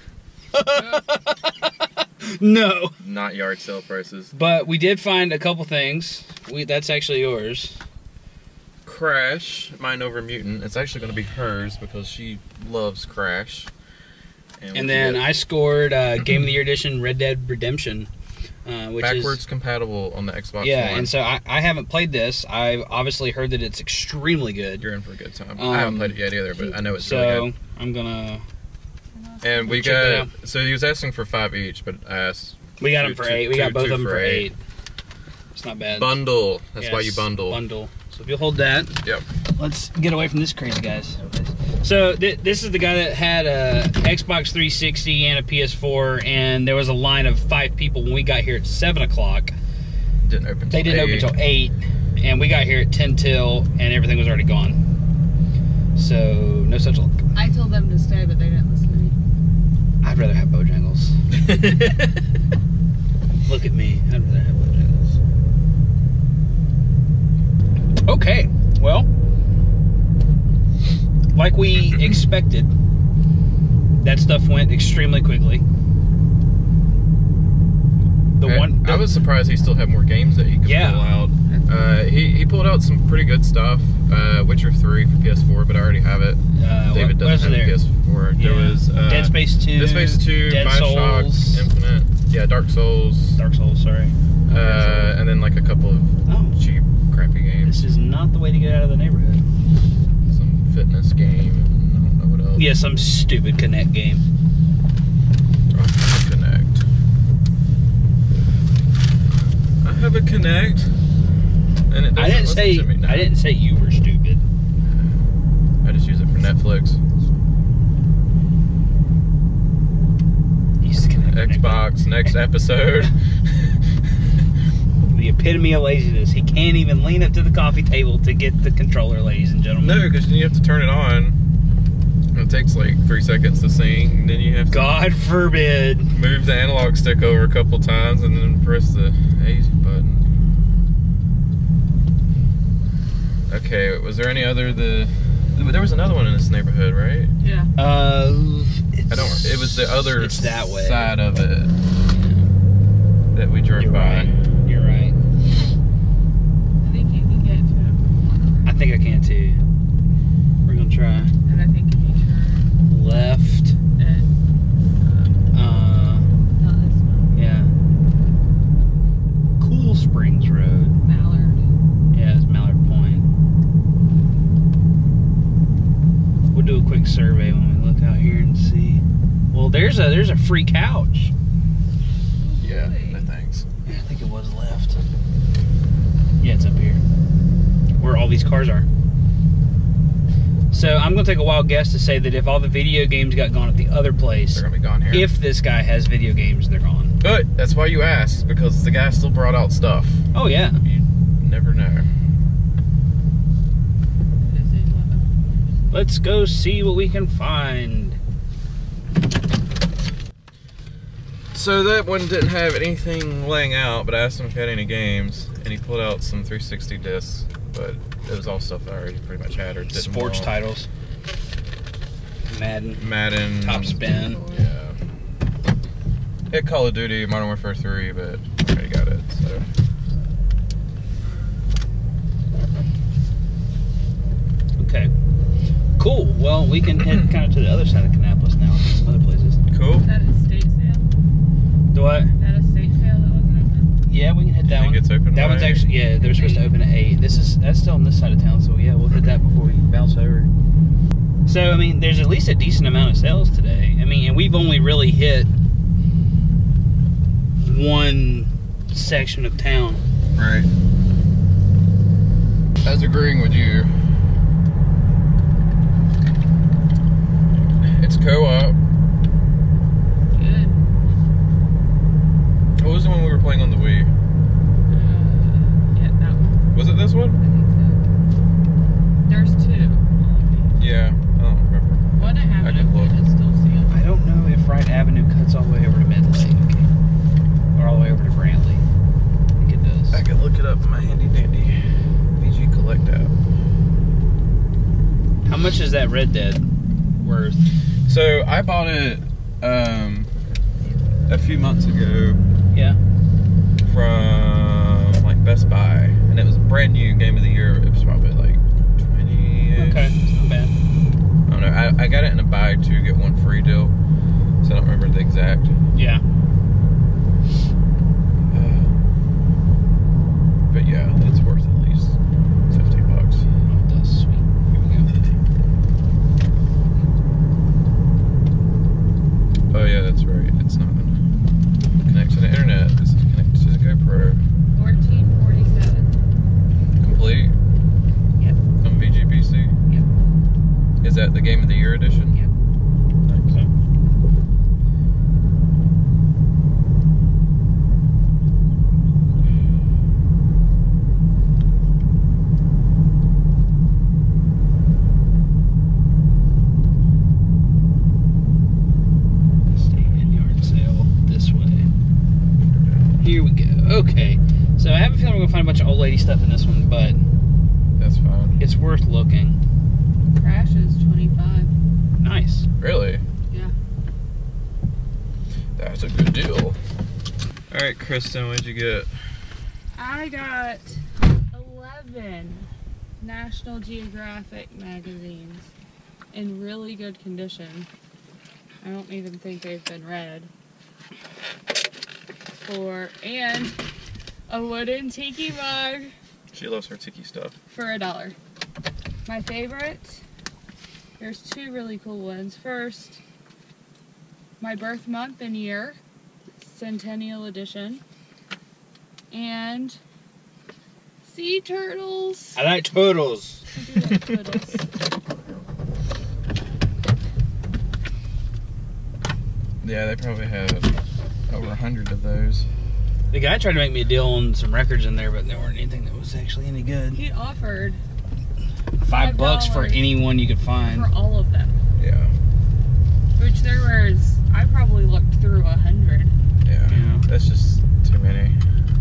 Speaker 2: "No."
Speaker 1: Not yard sale prices.
Speaker 2: But we did find a couple things. We that's actually yours.
Speaker 1: Crash, Mind Over Mutant. It's actually going to be hers because she loves Crash.
Speaker 2: And then I scored uh, Game of the Year edition Red Dead Redemption, uh, which
Speaker 1: backwards
Speaker 2: is
Speaker 1: compatible on the Xbox
Speaker 2: yeah.
Speaker 1: One.
Speaker 2: And so I, I haven't played this. I've obviously heard that it's extremely good.
Speaker 1: You're in for a good time.
Speaker 2: Um,
Speaker 1: I haven't played it yet either, but I know it's
Speaker 2: so
Speaker 1: really good.
Speaker 2: I'm gonna.
Speaker 1: And we
Speaker 2: check that
Speaker 1: got, so he was asking for five each, but I asked.
Speaker 2: We got
Speaker 1: two-
Speaker 2: them for
Speaker 1: two-
Speaker 2: eight. We
Speaker 1: two-
Speaker 2: got both
Speaker 1: two
Speaker 2: of them
Speaker 1: for
Speaker 2: for
Speaker 1: eight.
Speaker 2: eight. It's not bad.
Speaker 1: Bundle. That's why you
Speaker 2: Yes,
Speaker 1: bundle.
Speaker 2: Bundle. So if you'll hold that.
Speaker 1: Yep.
Speaker 2: Let's get away from this crazy guys. So th this is the guy that had a Xbox three sixty and a P S four, and there was a line of five people when we got here at seven o'clock.
Speaker 1: Didn't open.
Speaker 2: They
Speaker 1: till
Speaker 2: didn't
Speaker 1: eight.
Speaker 2: open until eight, and we got here at ten till, and everything was already gone. So no such luck.
Speaker 3: I told them to stay, but they didn't listen to me.
Speaker 2: I'd rather have Bojangles. Look at me. I'd rather have Bojangles. Okay, well, like we expected, that stuff went extremely quickly. The
Speaker 1: Okay,
Speaker 2: one, the,
Speaker 1: I was surprised he still had more games that he could
Speaker 2: Yeah.
Speaker 1: pull out. Uh, he, he pulled out some pretty good stuff. Uh, Witcher three for P S four, but I already have it.
Speaker 2: Uh,
Speaker 1: David
Speaker 2: what, what was
Speaker 1: doesn't have
Speaker 2: there?
Speaker 1: a P S four. There
Speaker 2: Yeah.
Speaker 1: was uh,
Speaker 2: Dead Space two,
Speaker 1: Dead Space two,
Speaker 2: Dead
Speaker 1: Bioshock
Speaker 2: Souls.
Speaker 1: Infinite, yeah, Dark Souls,
Speaker 2: Dark Souls, sorry.
Speaker 1: uh, and then like a couple of
Speaker 2: Oh,
Speaker 1: cheap, crappy games.
Speaker 2: this is not the way to get out of the neighborhood.
Speaker 1: Some fitness game, and I don't know what else.
Speaker 2: Yeah, some stupid Connect game.
Speaker 1: Oh, Connect. I have a Connect, and it doesn't
Speaker 2: I didn't
Speaker 1: listen
Speaker 2: say
Speaker 1: to me now.
Speaker 2: I didn't say you were stupid.
Speaker 1: I just use it for Netflix,
Speaker 2: He's Connect.
Speaker 1: Xbox, next episode.
Speaker 2: The epitome of laziness. He can't even lean up to the coffee table to get the controller, ladies and gentlemen.
Speaker 1: No, because you have to turn it on. It takes like three seconds to sync, and then you have to
Speaker 2: God forbid.
Speaker 1: move the analog stick over a couple times, and then press the A button. Okay, was there any other the? There was another one in this neighborhood, right?
Speaker 3: Yeah.
Speaker 2: Uh, it's,
Speaker 1: I don't. It was the other
Speaker 2: It's that way.
Speaker 1: side of it
Speaker 2: Yeah,
Speaker 1: that we drove
Speaker 2: you're
Speaker 1: by.
Speaker 2: right. You're right.
Speaker 3: I think you can get to it.
Speaker 2: I think I can too. We're gonna try
Speaker 3: And I think if you turn
Speaker 2: left.
Speaker 3: it, um,
Speaker 2: Uh,
Speaker 3: not this one,
Speaker 2: yeah. Cool Springs Road.
Speaker 3: Mallard.
Speaker 2: Yeah, it's Mallard Point. We'll do a quick survey when we look out here and see. Well, there's a there's a free couch.
Speaker 1: Yeah,
Speaker 3: Really?
Speaker 1: no thanks.
Speaker 2: Yeah, I think it was left. Yeah, it's up here. Where all these cars are. So I'm gonna take a wild guess to say that if all the video games got gone at the other place,
Speaker 1: They're gonna be gone here.
Speaker 2: if this guy has video games, they're gone.
Speaker 1: But that's why you asked, because the guy still brought out stuff.
Speaker 2: Oh yeah.
Speaker 1: You never know.
Speaker 3: It is a lot of-
Speaker 2: Let's go see what we can find.
Speaker 1: So that one didn't have anything laying out, but I asked him if he had any games, and he pulled out some three sixty discs, but it was all stuff I already pretty much had or didn't
Speaker 2: Sports
Speaker 1: want.
Speaker 2: titles. Madden.
Speaker 1: Madden.
Speaker 2: Top Spin.
Speaker 1: Yeah. Hit Call of Duty, Modern Warfare three, but I already got it, so.
Speaker 2: Okay. Cool. Well, we can head kind of to the other side of Kannapolis now, and some other places.
Speaker 1: Cool.
Speaker 3: Is that a state sale?
Speaker 2: Do what?
Speaker 3: Is that a state sale that wasn't open?
Speaker 2: Yeah, we can hit
Speaker 1: Do you
Speaker 2: that
Speaker 1: think
Speaker 2: one.
Speaker 1: it's open
Speaker 2: That one's
Speaker 1: by-
Speaker 2: actually, yeah, they're supposed to open at eight. This is, that's still on this side of town, so yeah, we'll hit that before we bounce over. So, I mean, there's at least a decent amount of sales today. I mean, and we've only really hit one section of town.
Speaker 1: Right. I was agreeing with you. It's co-op.
Speaker 3: Good.
Speaker 1: What was the one we were playing on the Wii?
Speaker 3: Uh, yeah, that one.
Speaker 1: Was it this one?
Speaker 3: I think so. There's two.
Speaker 1: Yeah, I don't remember.
Speaker 3: One I
Speaker 1: I
Speaker 3: haven't
Speaker 1: can
Speaker 3: opened.
Speaker 1: look.
Speaker 3: It's still sealed.
Speaker 2: I don't know if Wright Avenue cuts all the way over to Midlake. Or all the way over to Brantley. I think it does.
Speaker 1: I can look it up in my handy dandy V G Collect app.
Speaker 2: How much is that Red Dead worth?
Speaker 1: So I bought it um, a few months ago
Speaker 2: Yeah.
Speaker 1: from like Best Buy, and it was a brand new Game of the Year. It was probably like twenty-ish.
Speaker 2: Okay, not bad.
Speaker 1: I don't know. I, I got it in a buy two get one free deal, so I don't remember the exact.
Speaker 2: Yeah.
Speaker 1: Uh, but yeah, it's worth at least fifteen bucks.
Speaker 2: Oh, that's sweet. Here we go.
Speaker 1: Oh yeah, that's right. It's not gonna connect to the internet. This is connected to the GoPro.
Speaker 3: fourteen forty-seven.
Speaker 1: Complete
Speaker 3: Yep.
Speaker 1: on V G B C.
Speaker 3: Yep.
Speaker 1: Is that the Game of the Year edition?
Speaker 3: Yep.
Speaker 2: Okay. State yard sale this way. Here we go. Okay. So I have a feeling we're gonna find a bunch of old lady stuff in this one, but
Speaker 1: That's fine.
Speaker 2: it's worth looking.
Speaker 3: Crash is twenty-five.
Speaker 2: Nice.
Speaker 1: Really?
Speaker 3: Yeah.
Speaker 1: That's a good deal. All right, Kristen, what'd you get?
Speaker 3: I got eleven National Geographic magazines in really good condition. I don't even think they've been read. For and a wooden tiki mug.
Speaker 1: She loves her tiki stuff.
Speaker 3: For a dollar. My favorite, there's two really cool ones. First, my birth month and year, Centennial Edition, and sea turtles.
Speaker 2: I like turtles.
Speaker 3: I do like turtles.
Speaker 1: Yeah, they probably have over a hundred of those.
Speaker 2: The guy tried to make me a deal on some records in there, but there weren't anything that was actually any good.
Speaker 3: He offered
Speaker 2: Five,
Speaker 3: Five
Speaker 2: bucks for
Speaker 3: dollars
Speaker 2: any one you could find.
Speaker 3: for all of them.
Speaker 1: Yeah.
Speaker 3: Which there was, I probably looked through a hundred.
Speaker 1: Yeah.
Speaker 2: Yeah.
Speaker 1: That's just too many.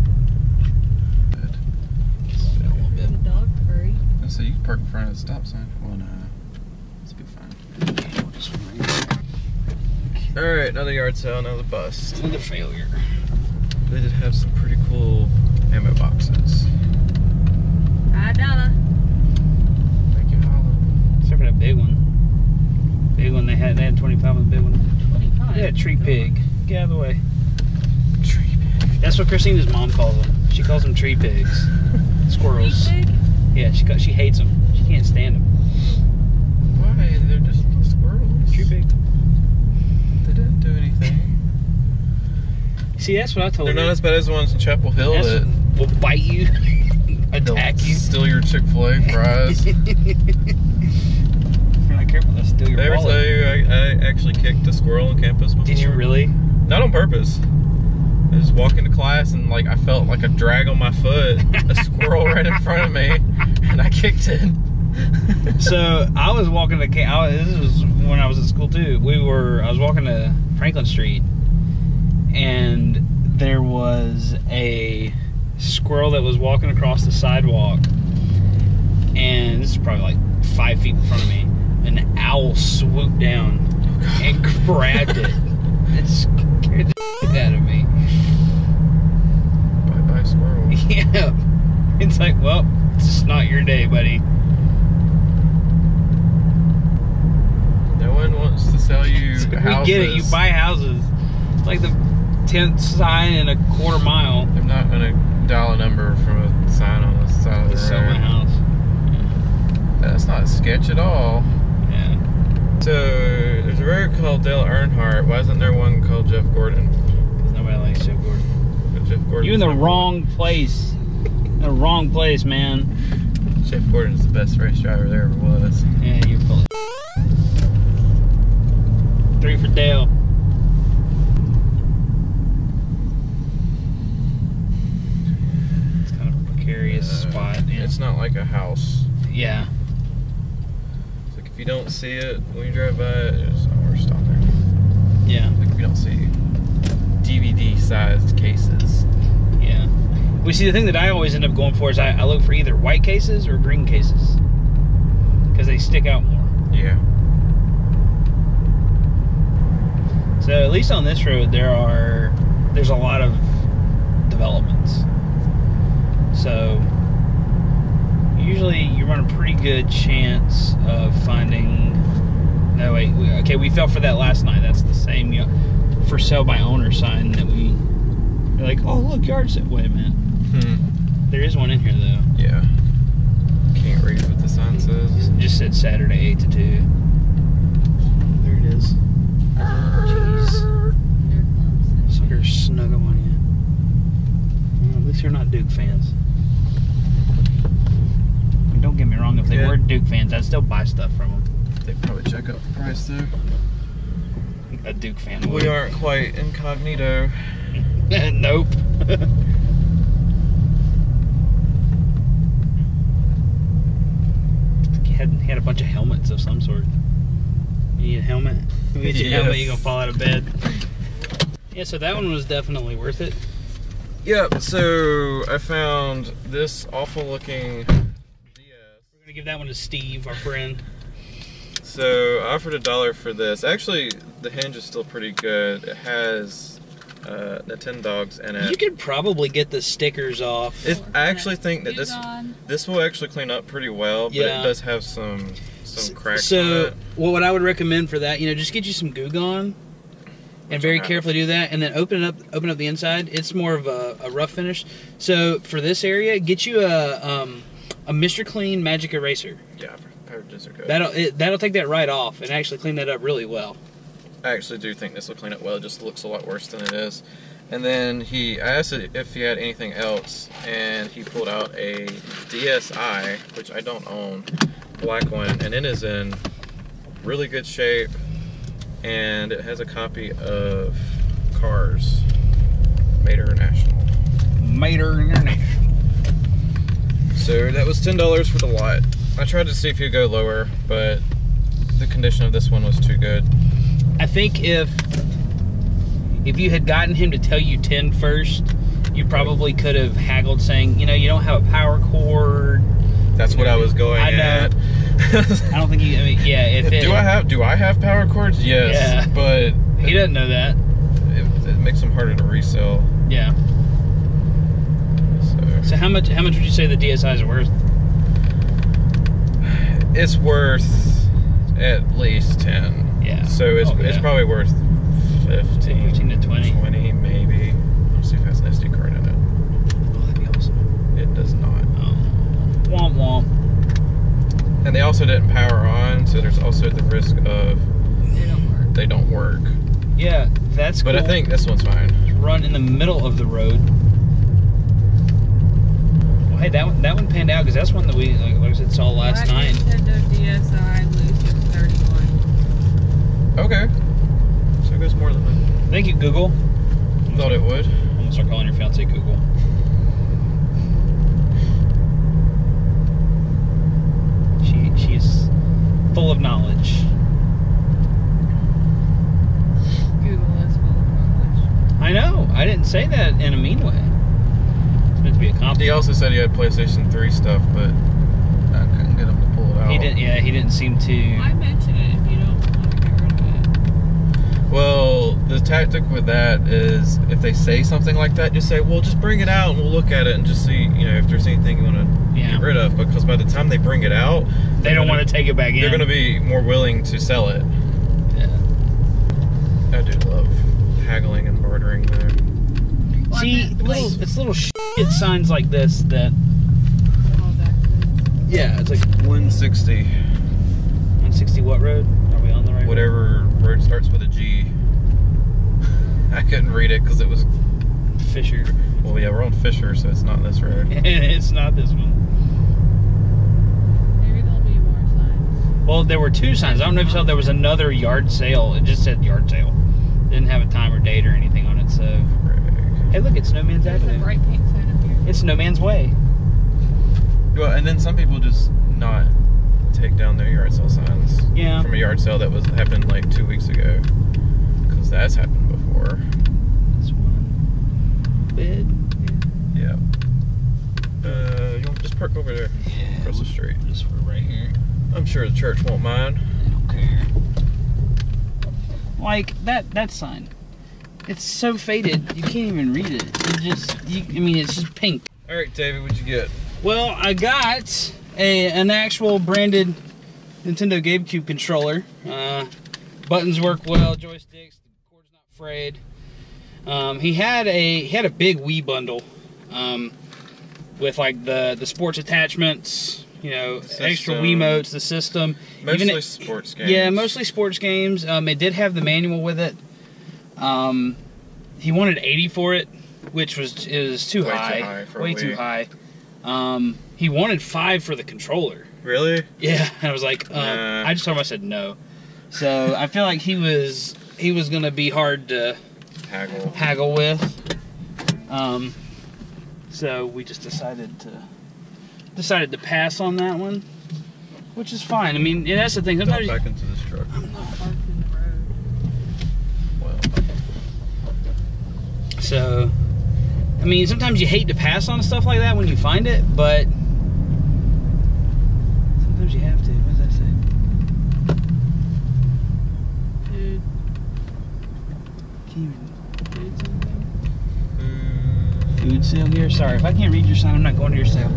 Speaker 3: The dog furry.
Speaker 1: So you can park in front of the stop sign. Well, no. This will be fine.
Speaker 2: Okay, we'll just wait.
Speaker 1: All right, another yard sale, another bust.
Speaker 2: Another failure.
Speaker 1: They did have some pretty cool ammo boxes.
Speaker 3: I dollar.
Speaker 1: Thank you, Holla.
Speaker 2: Except for that big one. Big one they had. They had twenty-five on the big one.
Speaker 3: twenty-five.
Speaker 2: Yeah, tree pig. Get out of the way.
Speaker 1: Tree pig.
Speaker 2: That's what Christina's mom calls them. She calls them tree pigs. Squirrels.
Speaker 3: Tree pig?
Speaker 2: Yeah, she she hates them. She can't stand them.
Speaker 1: Why? They're just little squirrels.
Speaker 2: Tree pig.
Speaker 1: They didn't do anything.
Speaker 2: See, that's what I told
Speaker 1: They're
Speaker 2: her.
Speaker 1: not as bad as the ones in Chapel Hill
Speaker 2: That's
Speaker 1: that
Speaker 2: what will bite you, attack you.
Speaker 1: steal your Chick-fil-A fries.
Speaker 2: If you're not careful, they'll steal your
Speaker 1: Did I ever
Speaker 2: wallet.
Speaker 1: tell you I, I actually kicked a squirrel on campus before?
Speaker 2: Did you really?
Speaker 1: Not on purpose. I was walking to class and like I felt like a drag on my foot. A squirrel right in front of me, and I kicked it.
Speaker 2: So I was walking to camp. I was, this was when I was at school too. We were. I was walking to Franklin Street, and there was a squirrel that was walking across the sidewalk, and this is probably like five feet in front of me. An owl swooped down and grabbed it. It scared the shit out of me.
Speaker 1: Bye bye squirrel.
Speaker 2: Yeah, it's like, well, it's just not your day, buddy.
Speaker 1: No one wants to sell you
Speaker 2: We
Speaker 1: houses.
Speaker 2: get it. You buy houses. It's like the tenth sign in a quarter mile.
Speaker 1: I'm not gonna dial a number from a sign on the side of the
Speaker 2: To sell my
Speaker 1: road.
Speaker 2: house.
Speaker 1: That's not sketch at all.
Speaker 2: Yeah.
Speaker 1: So there's a road called Dale Earnhardt. Why isn't there one called Jeff Gordon?
Speaker 2: Because nobody likes Jeff Gordon.
Speaker 1: But Jeff Gordon.
Speaker 2: You in the wrong place. The wrong place, man.
Speaker 1: Jeff Gordon's the best race driver there ever was.
Speaker 2: Yeah, you're full of Three for Dale. It's kind of a precarious
Speaker 1: Uh,
Speaker 2: spot. Yeah.
Speaker 1: It's not like a house.
Speaker 2: yeah.
Speaker 1: It's like if you don't see it when you drive by it, it's not worth stopping.
Speaker 2: Yeah.
Speaker 1: Like if you don't see D V D-sized cases.
Speaker 2: Yeah. We see the thing that I always end up going for is I, I look for either white cases or green cases because they stick out more.
Speaker 1: Yeah.
Speaker 2: So at least on this road there are there's a lot of developments. So usually you run a pretty good chance of finding. No wait, we, okay, we fell for that last night. That's the same y- for sale by owner sign that we. We're like, oh look, yard sale. Wait a minute,
Speaker 1: Hmm.
Speaker 2: there is one in here though.
Speaker 1: Yeah. Can't read what the sign says.
Speaker 2: It just said Saturday eight to two. There it is. Jeez.
Speaker 3: There comes.
Speaker 2: Sucker snug up on you. Well, at least you're not Duke fans. I mean, don't get me wrong, if they
Speaker 1: Yeah.
Speaker 2: were Duke fans, I'd still buy stuff from them.
Speaker 1: They probably check up the price though.
Speaker 2: A Duke fan would.
Speaker 1: We aren't quite incognito.
Speaker 2: Nope. he, had, he had a bunch of helmets of some sort. You need a helmet? You need your
Speaker 1: Yes.
Speaker 2: helmet, you're going to fall out of bed. Yeah, so that one was definitely worth it.
Speaker 1: Yep, so I found this awful looking D S.
Speaker 2: We're going to give that one to Steve, our friend.
Speaker 1: So I offered a dollar for this. Actually, the hinge is still pretty good. It has uh, Nintendogs in it.
Speaker 2: You could probably get the stickers off.
Speaker 1: It, I actually think that this
Speaker 3: Goo-Gone.
Speaker 1: this will actually clean up pretty well, but
Speaker 2: Yeah.
Speaker 1: it does have some some cracks
Speaker 2: So,
Speaker 1: on it.
Speaker 2: well, what I would recommend for that, you know, just get you some Goo Gone, and
Speaker 1: Which
Speaker 2: very
Speaker 1: I have.
Speaker 2: carefully do that, and then open it up, open up the inside. It's more of a, a rough finish. So for this area, get you a um, a Mister Clean Magic Eraser.
Speaker 1: Yeah, I've heard these are good.
Speaker 2: That'll it, that'll take that right off and actually clean that up really well.
Speaker 1: I actually do think this will clean it well. It just looks a lot worse than it is. And then he, I asked it if he had anything else, and he pulled out a D S I, which I don't own, black one, and it is in really good shape, and it has a copy of Cars, Made International.
Speaker 2: Mater International.
Speaker 1: So that was ten dollars for the lot. I tried to see if he'd go lower, but the condition of this one was too good.
Speaker 2: I think if if you had gotten him to tell you ten first, you probably could have haggled saying, you know, you don't have a power cord.
Speaker 1: That's what I was going
Speaker 2: I know.
Speaker 1: at.
Speaker 2: I don't think you. I mean, yeah. If it,
Speaker 1: do I have do I have power cords? Yes,
Speaker 2: Yeah.
Speaker 1: but
Speaker 2: He doesn't know that.
Speaker 1: it, it makes them harder to resell.
Speaker 2: Yeah.
Speaker 1: So
Speaker 2: So how much? How much would you say the D S Is are worth?
Speaker 1: it's worth at least ten.
Speaker 2: Yeah.
Speaker 1: So it's
Speaker 2: Oh,
Speaker 1: it's
Speaker 2: yeah.
Speaker 1: probably worth fifteen,
Speaker 2: fifteen to twenty.
Speaker 1: twenty maybe. Let's see if it has an S D card in it.
Speaker 2: Oh, that'd be awesome.
Speaker 1: It does not.
Speaker 2: Oh. Womp womp.
Speaker 1: And they also didn't power on, so there's also the risk of
Speaker 3: They don't work.
Speaker 1: they don't work.
Speaker 2: Yeah, that's
Speaker 1: But
Speaker 2: cool.
Speaker 1: I think this one's fine.
Speaker 2: Run in the middle of the road. Well, hey, that one that one panned out because that's one that we like, like I said saw last
Speaker 3: Black
Speaker 2: night.
Speaker 3: Nintendo D S I Lucid thirty-one.
Speaker 1: Okay. So it goes more than I
Speaker 2: Thank you, Google.
Speaker 1: thought it would.
Speaker 2: I'm gonna start calling your fiance Google. She she's full of knowledge.
Speaker 3: Google is full of knowledge.
Speaker 2: I know. I didn't say that in a mean way. It's meant to be a compliment.
Speaker 1: He also said he had PlayStation three stuff, but I couldn't get him to pull it out.
Speaker 2: He didn't. Yeah, he didn't seem to.
Speaker 3: I mentioned it if you don't want to get rid of it.
Speaker 1: Well, the tactic with that is if they say something like that, just say, well, just bring it out and we'll look at it and just see, you know, if there's anything you want to
Speaker 2: Yeah.
Speaker 1: get rid of. Because by the time they bring it out,
Speaker 2: They don't want to take it back in.
Speaker 1: they're going to be more willing to sell it.
Speaker 2: Yeah.
Speaker 1: I do love haggling and bartering there.
Speaker 3: Well, I
Speaker 2: See,
Speaker 3: meant,
Speaker 2: little,
Speaker 3: like,
Speaker 2: it's little shit signs like this that.
Speaker 3: all that.
Speaker 2: Yeah, it's like
Speaker 1: one sixty,
Speaker 2: one sixty what road? Are we on the right?
Speaker 1: whatever road starts with a G. I couldn't read it because it was,
Speaker 2: Fisher.
Speaker 1: well, yeah, we're on Fisher, so it's not this road.
Speaker 2: It's not this one.
Speaker 3: Maybe there'll be more signs.
Speaker 2: Well, there were two signs. I don't know if you saw there was another yard sale. It just said yard sale. Didn't have a time or date or anything on it. So, hey, look, it's No Man's
Speaker 3: There's a
Speaker 2: Avenue.
Speaker 3: bright pink sign up here.
Speaker 2: It's No Man's Way.
Speaker 1: Well, and then some people just not take down their yard sale signs.
Speaker 2: Yeah.
Speaker 1: From a yard sale that was happened like two weeks ago, because that's happened before.
Speaker 2: This one. Bid.
Speaker 1: Yeah. Uh, you want to just park over there,
Speaker 2: Yeah.
Speaker 1: across the street.
Speaker 2: Just for right here.
Speaker 1: I'm sure the church won't mind.
Speaker 2: I don't care. Like that that sign. It's so faded you can't even read it. It just you, I mean it's just pink.
Speaker 1: All right, David, what'd you get?
Speaker 2: Well, I got a an actual branded Nintendo GameCube controller. Uh, buttons work well, joysticks, the cord's not frayed. Um, he had a he had a big Wii bundle um, with like the the sports attachments, you know, extra
Speaker 1: System.
Speaker 2: Wiimotes, the system.
Speaker 1: Mostly
Speaker 2: Even it-
Speaker 1: sports games.
Speaker 2: Yeah, mostly sports games. Um, it did have the manual with it. Um, he wanted eighty for it, which was is too
Speaker 1: Way too
Speaker 2: high.
Speaker 1: high for
Speaker 2: Way
Speaker 1: Wii.
Speaker 2: too high. Um, he wanted five for the controller.
Speaker 1: Really?
Speaker 2: Yeah, I was like, uh,
Speaker 1: Nah.
Speaker 2: I just told him I said no. So I feel like he was he was gonna be hard to
Speaker 1: Haggle.
Speaker 2: haggle with. Um, so we just decided to decided to pass on that one, which is fine. I mean, and that's the thing.
Speaker 1: Jump
Speaker 2: Sometimes
Speaker 1: back into this truck.
Speaker 3: Not parked in the road.
Speaker 1: Well,
Speaker 2: so. I mean, sometimes you hate to pass on stuff like that when you find it, but sometimes you have to. What does that say?
Speaker 3: Dude,
Speaker 2: Can you,
Speaker 3: dude, something.
Speaker 2: food sale here? Sorry, if I can't read your sign, I'm not going to your sale.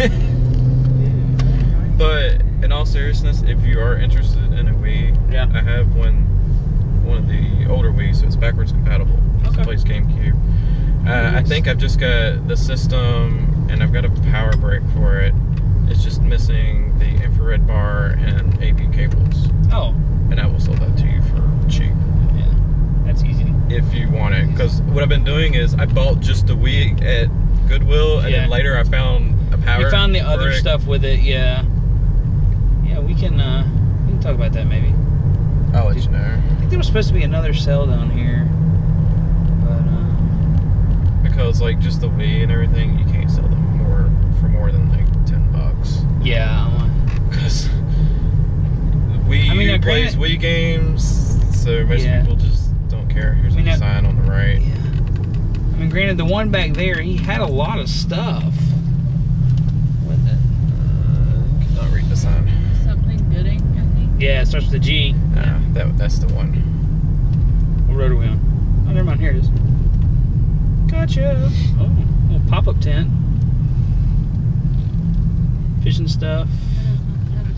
Speaker 1: But in all seriousness, if you are interested in a Wii,
Speaker 2: Yeah.
Speaker 1: I have one one of the older Wii's, so it's backwards compatible.
Speaker 2: Okay.
Speaker 1: It plays GameCube. Uh, I
Speaker 2: Nice.
Speaker 1: think I've just got the system, and I've got a power brick for it. It's just missing the infrared bar and A V cables,
Speaker 2: Oh,
Speaker 1: and I will sell that to you for cheap
Speaker 2: yeah. That's easy.
Speaker 1: if you want it. Because what I've been doing is I bought just the Wii at Goodwill, and
Speaker 2: Yeah.
Speaker 1: then later I found a power.
Speaker 2: You found the other
Speaker 1: brick.
Speaker 2: stuff with it, yeah. Yeah, we can, uh, we can talk about that maybe.
Speaker 1: I'll let you know.
Speaker 2: I think there was supposed to be another cell down here. But, uh,
Speaker 1: Because like just the Wii and everything, you can't sell them more for more than like ten bucks.
Speaker 2: yeah.
Speaker 1: Because Wii
Speaker 2: I mean,
Speaker 1: U
Speaker 2: now,
Speaker 1: plays
Speaker 2: granted-
Speaker 1: Wii games, so most
Speaker 2: Yeah.
Speaker 1: people just don't care. Here's
Speaker 2: I mean,
Speaker 1: a
Speaker 2: now-
Speaker 1: sign on the right.
Speaker 2: Yeah. I mean, granted, the one back there, he had a lot of stuff. What the?
Speaker 1: Uh, cannot read the sign.
Speaker 3: Something gooding, I think.
Speaker 2: Yeah, it starts with a G.
Speaker 1: Nah, that that's the one.
Speaker 2: What road are we on? Oh, never mind. Here it is. Gotcha. Oh, little pop-up tent. Fishing stuff.
Speaker 3: I don't know how to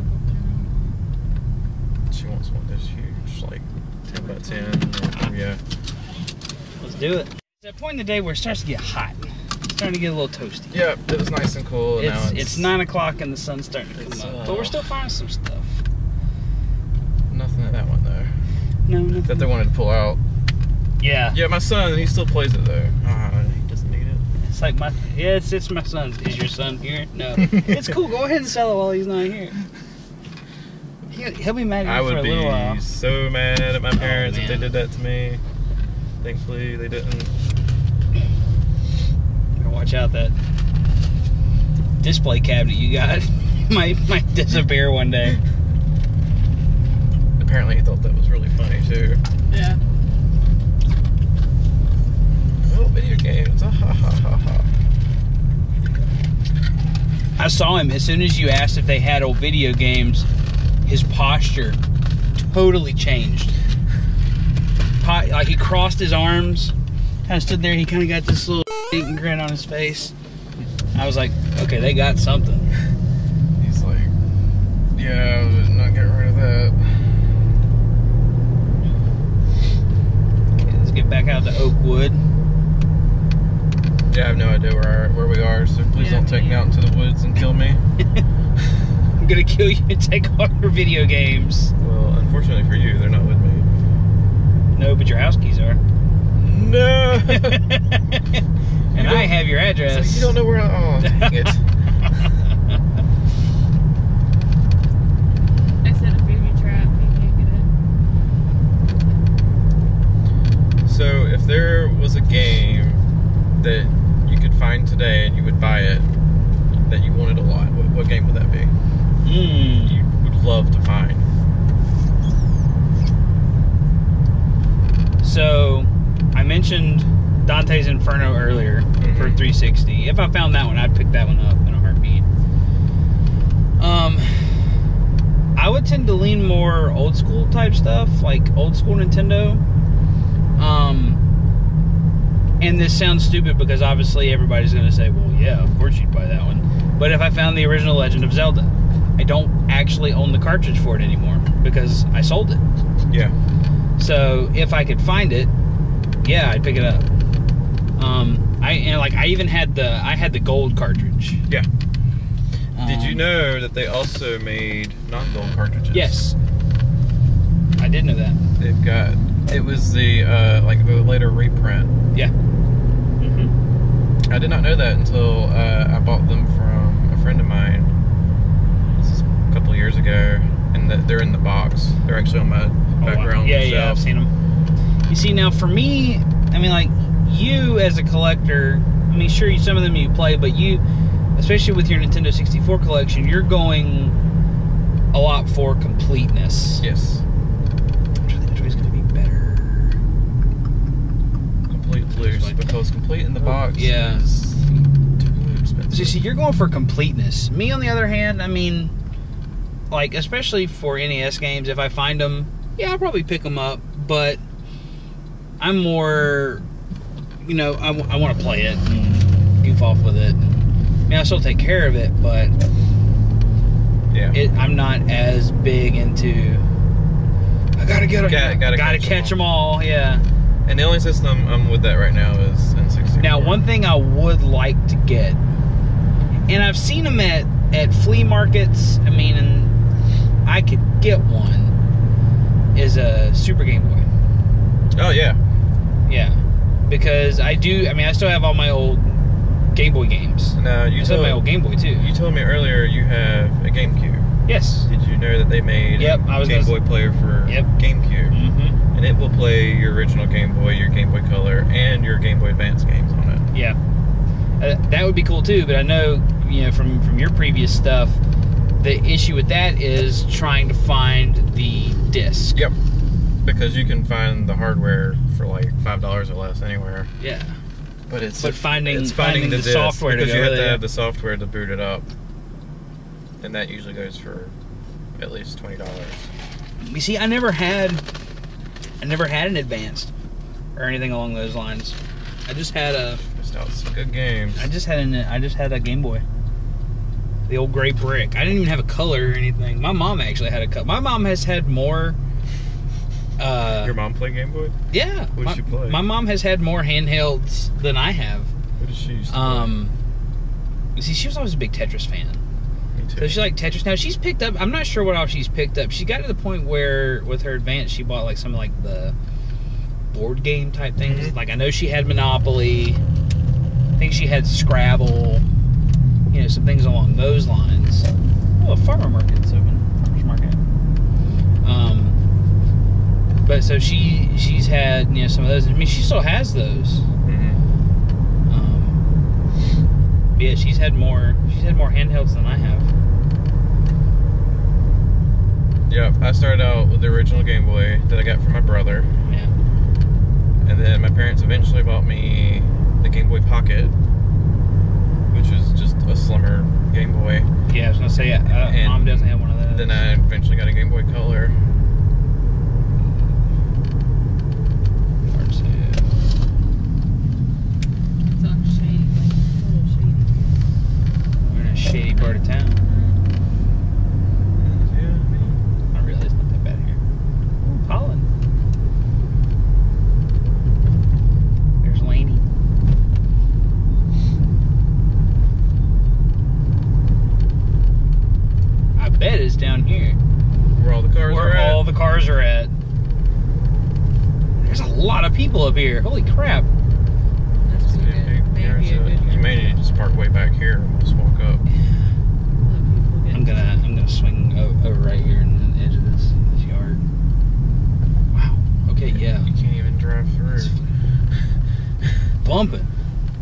Speaker 3: pop up
Speaker 1: She wants one that's huge, like ten by ten. Or, yeah.
Speaker 2: Let's do it. It's that point in the day where it starts to get hot. It's starting to get a little toasty.
Speaker 1: Yeah, it was nice and cool. And
Speaker 2: It's,
Speaker 1: now
Speaker 2: it's
Speaker 1: it's
Speaker 2: nine o'clock and the sun's starting to
Speaker 1: It's,
Speaker 2: come up,
Speaker 1: uh,
Speaker 2: but we're still finding some stuff.
Speaker 1: Nothing at that one though.
Speaker 2: No, nothing.
Speaker 1: That they wanted to pull out.
Speaker 2: Yeah,
Speaker 1: Yeah, my son, he still plays it though. Ah, he doesn't need it.
Speaker 2: it's like my yeah, it's it's my son's. Is your son here? No, it's cool. Go ahead and sell it while he's not here. He'll, he'll be mad at
Speaker 1: I
Speaker 2: you for
Speaker 1: would
Speaker 2: a little while.
Speaker 1: be so mad at my parents if they
Speaker 2: man.
Speaker 1: did that to me. Thankfully, they didn't.
Speaker 2: Better watch out, that display cabinet you got might might disappear one day.
Speaker 1: Apparently, he thought that was really funny too.
Speaker 3: Yeah.
Speaker 1: Oh, video games. Ah, ha, ha, ha, ha.
Speaker 2: I saw him as soon as you asked if they had old video games. His posture totally changed. Po- like he crossed his arms, kind of stood there. He kind of got this little grin on his face. I was like, okay, they got something.
Speaker 1: He's like, yeah, I'm not getting rid of that.
Speaker 2: Okay, let's get back out to Oakwood.
Speaker 1: Yeah, I have no idea where where we are, so please
Speaker 2: Yeah,
Speaker 1: don't take me
Speaker 2: man.
Speaker 1: out into the woods and kill me.
Speaker 2: I'm gonna kill you and take all your video games.
Speaker 1: Well, unfortunately for you, they're not with me.
Speaker 2: No, but your house keys are.
Speaker 1: No.
Speaker 2: And I have your address.
Speaker 1: So you don't know where I. Oh, dang it.
Speaker 3: I set a booby trap. You can't get in.
Speaker 1: So if there was a game that you could find today and you would buy it, that you wanted a lot, what, what game would that be?
Speaker 2: Mm.
Speaker 1: You would love to find.
Speaker 2: So, I mentioned Dante's Inferno earlier
Speaker 1: Mhm.
Speaker 2: for three sixty. If I found that one, I'd pick that one up in a heartbeat. Um, I would tend to lean more old school type stuff, like old school Nintendo. Um, and this sounds stupid because obviously everybody's going to say, well, yeah, of course you'd buy that one. But if I found the original Legend of Zelda, I don't actually own the cartridge for it anymore because I sold it.
Speaker 1: Yeah.
Speaker 2: So if I could find it, yeah, I'd pick it up. Um, I and like I even had the I had the gold cartridge.
Speaker 1: Yeah. Did you
Speaker 2: Um,
Speaker 1: know that they also made non-gold cartridges?
Speaker 2: Yes, I did know that.
Speaker 1: They've got. It was the uh, like the later reprint.
Speaker 2: Yeah. Mm-hmm.
Speaker 1: I did not know that until uh, I bought them from a friend of mine. This is a couple years ago, and the, they're in the box. They're actually on my
Speaker 2: Oh, wow.
Speaker 1: background
Speaker 2: Yeah,
Speaker 1: shelf.
Speaker 2: yeah, I've seen them. You see, now for me, I mean, like you as a collector, I mean, sure, some of them you play, but you, especially with your Nintendo sixty-four collection, you're going a lot for completeness.
Speaker 1: Yes.
Speaker 2: Which which way is going to be better?
Speaker 1: Complete loose, because complete in the box
Speaker 2: Yeah.
Speaker 1: is too expensive.
Speaker 2: So, see, you're going for completeness. Me, on the other hand, I mean, like, especially for N E S games, if I find them, yeah, I'll probably pick them up, but I'm more you know, I, w- I want to play it and goof off with it. I mean, I still take care of it, but
Speaker 1: Yeah.
Speaker 2: it, I'm not as big into. I gotta get them.
Speaker 1: Gotta-
Speaker 2: Gotta,
Speaker 1: gotta
Speaker 2: catch,
Speaker 1: catch 'em
Speaker 2: them all. Yeah.
Speaker 1: And the only system I'm with that right now is N sixty-four.
Speaker 2: Now, one thing I would like to get, and I've seen them at at flea markets. I mean, and I could get one. Is a Super Game Boy.
Speaker 1: Oh yeah.
Speaker 2: Yeah, because I do. I mean, I still have all my old Game Boy games.
Speaker 1: Now you
Speaker 2: I still have my old
Speaker 1: told
Speaker 2: Game Boy too.
Speaker 1: you told me earlier you have a GameCube.
Speaker 2: Yes.
Speaker 1: Did you know that they made
Speaker 2: Yep,
Speaker 1: a
Speaker 2: I was
Speaker 1: Game
Speaker 2: gonna
Speaker 1: Boy player for
Speaker 2: Yep.
Speaker 1: GameCube,
Speaker 2: Mm-hmm.
Speaker 1: and it will play your original Game Boy, your Game Boy Color, and your Game Boy Advance games on it.
Speaker 2: Yeah, uh, that would be cool too. But I know, you know, from from your previous stuff, the issue with that is trying to find the disc.
Speaker 1: Yep. Because you can find the hardware for like five dollars or less anywhere.
Speaker 2: Yeah.
Speaker 1: But it's
Speaker 2: But finding-
Speaker 1: it's finding,
Speaker 2: finding
Speaker 1: the,
Speaker 2: the
Speaker 1: disc,
Speaker 2: software to
Speaker 1: because
Speaker 2: go
Speaker 1: you have
Speaker 2: with
Speaker 1: to
Speaker 2: it.
Speaker 1: have the software to boot it up, and that usually goes for at least twenty dollars.
Speaker 2: You see, I never had, I never had an advanced or anything along those lines. I just had a,
Speaker 1: Missed out some good games.
Speaker 2: I just had an, I just had a Game Boy. The old gray brick. I didn't even have a color or anything. My mom actually had a color. My mom has had more. Uh,
Speaker 1: Your mom play Game Boy?
Speaker 2: yeah.
Speaker 1: What did
Speaker 2: my,
Speaker 1: she play?
Speaker 2: My mom has had more handhelds than I have.
Speaker 1: What did she used to
Speaker 2: Um, you see, she was always a big Tetris fan.
Speaker 1: play? Me too.
Speaker 2: So she liked Tetris. Now she's picked up. I'm not sure what all she's picked up. She got to the point where, with her advance, she bought like some like the board game type things.
Speaker 1: Mhm.
Speaker 2: Like I know she had Monopoly. I think she had Scrabble. You know, some things along those lines. Oh, a farmer market's open. Farmer's market. Um, but so she she's had, you know, some of those. I mean, she still has those.
Speaker 1: Mhm.
Speaker 2: Um, but yeah, she's had more. She's had more handhelds than I have.
Speaker 1: Yeah, I started out with the original Game Boy that I got from my brother,
Speaker 2: Yeah.
Speaker 1: and then my parents eventually bought me the Game Boy Pocket, which is just a slimmer Game Boy.
Speaker 2: Yeah, I was gonna say, uh,
Speaker 1: And
Speaker 2: mom doesn't have one of those.
Speaker 1: Then I eventually got a Game Boy Color.
Speaker 2: Hard to say.
Speaker 3: It's on shady, like, a little shady.
Speaker 2: We're in a shady part of town. Not really, it's not that bad here. Ooh, pollen. There's Laney. I bet it's down here.
Speaker 1: Where all the cars
Speaker 2: Where
Speaker 1: are at.
Speaker 2: all the cars are at. There's a lot of people up here. Holy crap.
Speaker 3: That's a good, maybe a good
Speaker 1: You may need to just park way back here and we'll just walk up.
Speaker 2: I'm gonna I'm gonna swing o- over right here in the edge of this, this yard. Wow. Okay, yeah.
Speaker 1: You can't even drive through.
Speaker 2: It's bumping.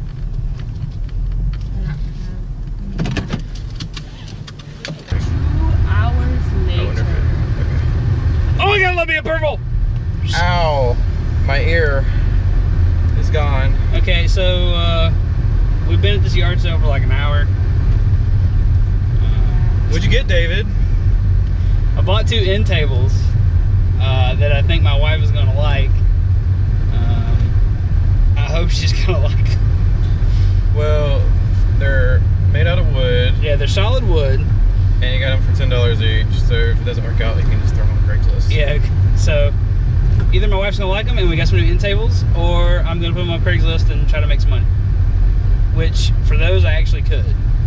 Speaker 3: Two hours
Speaker 1: I wonder
Speaker 3: later.
Speaker 1: if it,
Speaker 2: Oh my god, let me a purple!
Speaker 1: okay. Ow! My ear is gone.
Speaker 2: Okay, so uh, we've been at this yard sale for like an hour. Uh,
Speaker 1: What'd you get, David?
Speaker 2: I bought two end tables uh, that I think my wife is gonna like. Um, I hope she's gonna like them.
Speaker 1: Well, they're made out of wood,
Speaker 2: Yeah, they're solid wood.
Speaker 1: and you got them for ten dollars each. So if it doesn't work out, you can just throw them on Craigslist.
Speaker 2: Yeah, so either my wife's gonna like them and we got some new end tables, or I'm gonna put them on Craigslist and try to make some money. Which, for those, I actually could.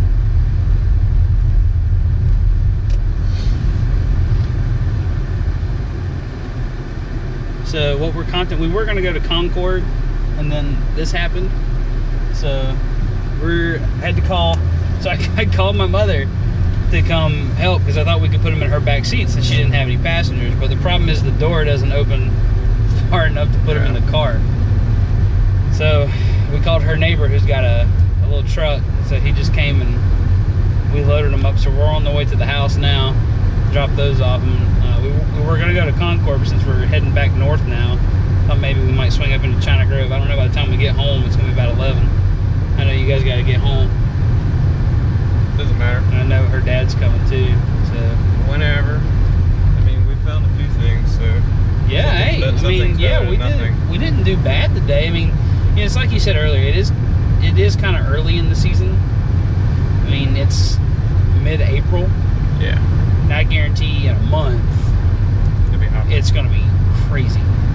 Speaker 2: So what we're content, we were gonna go to Concord, and then this happened. So we're had to call. So I, I called my mother to come help because I thought we could put them in her back seat since she didn't have any passengers. But the problem is the door doesn't open far enough to put them in the car. So we called her neighbor who's got a, a little truck. So he just came and we loaded them up. So we're on the way to the house now. Drop those off. And uh, we, we were gonna go to Concord, but since we're heading back north now, thought maybe we might swing up into China Grove. I don't know, by the time we get home, it's gonna be about eleven. I know you guys gotta get home.
Speaker 1: Doesn't matter.
Speaker 2: And I know her dad's coming too. So
Speaker 1: Whenever. I mean, we found a few things, so.
Speaker 2: yeah,
Speaker 1: Something-
Speaker 2: hey, I
Speaker 1: something's
Speaker 2: mean,
Speaker 1: better
Speaker 2: yeah,
Speaker 1: than
Speaker 2: we
Speaker 1: nothing.
Speaker 2: did we didn't do bad today. I mean, you know, it's like you said earlier. It is, it is kind of early in the season. I mean, it's mid-April.
Speaker 1: Yeah.
Speaker 2: And I guarantee in a month,
Speaker 1: It'll be hot.
Speaker 2: it's going to be crazy.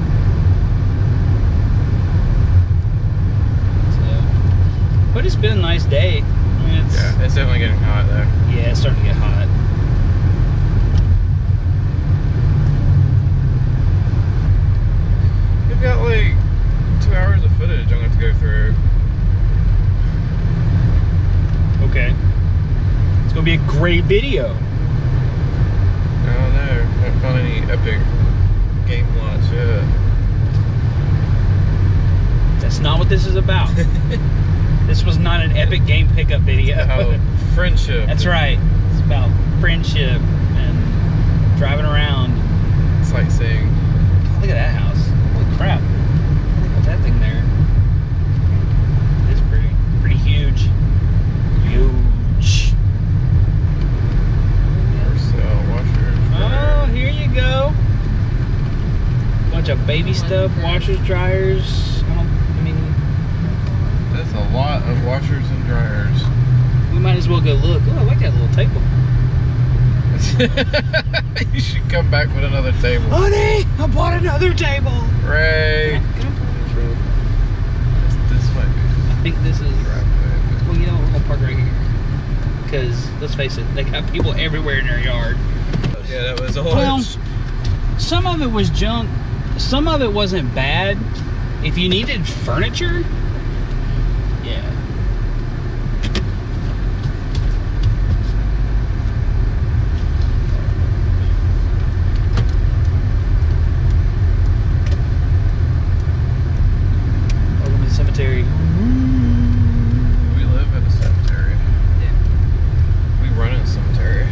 Speaker 2: So, but it's been a nice day. I mean, it's,
Speaker 1: Yeah, it's definitely getting hot there.
Speaker 2: yeah, it's starting to get hot.
Speaker 1: We've got like two hours of footage I'm going to have to go through.
Speaker 2: Okay. It's going to be a great video.
Speaker 1: I don't know. I haven't found any epic game lots yet.
Speaker 2: That's not what this is about. This was not an epic game pickup video.
Speaker 1: How friendship.
Speaker 2: That's right. It's about friendship and driving around.
Speaker 1: Sightseeing.
Speaker 2: Oh, look at that house. Holy crap. Look at that thing there. It is pretty. Pretty huge. Huge.
Speaker 1: For sale, washers.
Speaker 2: Oh, here you go. Bunch of baby stuff, washers, dryers. I don't, I mean,
Speaker 1: That's a lot of washers and dryers.
Speaker 2: we might as well go look. Oh, I like that little table.
Speaker 1: You should come back with another table.
Speaker 2: Honey, I bought another table.
Speaker 1: Ray.
Speaker 2: Can I pull this road?
Speaker 1: This, this might be
Speaker 2: I think this is.
Speaker 1: the driveway.
Speaker 2: Well, you know, we're gonna park right here. Because let's face it, they got people everywhere in their yard.
Speaker 1: but- Yeah, that was all.
Speaker 2: Well, some of it was junk. Some of it wasn't bad. If you needed furniture, yeah. Welcome to the cemetery.
Speaker 1: We live in a cemetery.
Speaker 2: Yeah.
Speaker 1: We run in a cemetery.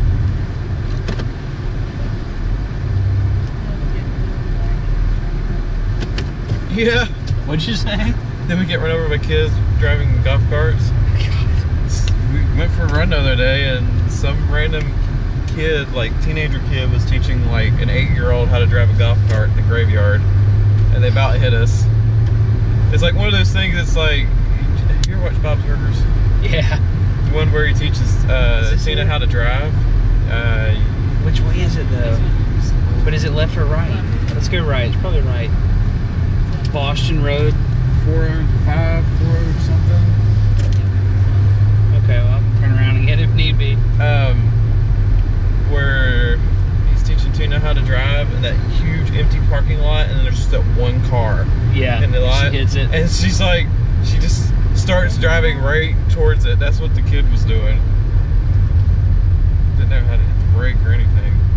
Speaker 1: Yeah.
Speaker 2: What'd you say?
Speaker 1: Then we get run over by kids driving golf carts. We went for a run the other day, and some random kid, like teenager kid, was teaching like an eight-year-old how to drive a golf cart in the graveyard, and they about hit us. It's like one of those things. It's like, you ever watch Bob's Burgers?
Speaker 2: Yeah.
Speaker 1: The one where he teaches uh,
Speaker 2: Is this
Speaker 1: Tina
Speaker 2: it?
Speaker 1: how to drive. Uh,
Speaker 2: Which way is it though? But is it left or right? Let's go right. It's probably right. Boston Road.
Speaker 1: four oh five, four oh something.
Speaker 2: Okay, well, I'll turn around again if need be.
Speaker 1: Um, where he's teaching Tina how to drive in that huge empty parking lot, and then there's just that one car
Speaker 2: Yeah.
Speaker 1: in the lot.
Speaker 2: She hits it.
Speaker 1: And she's like, she just starts driving right towards it. That's what the kid was doing. Didn't know how to hit the brake or anything.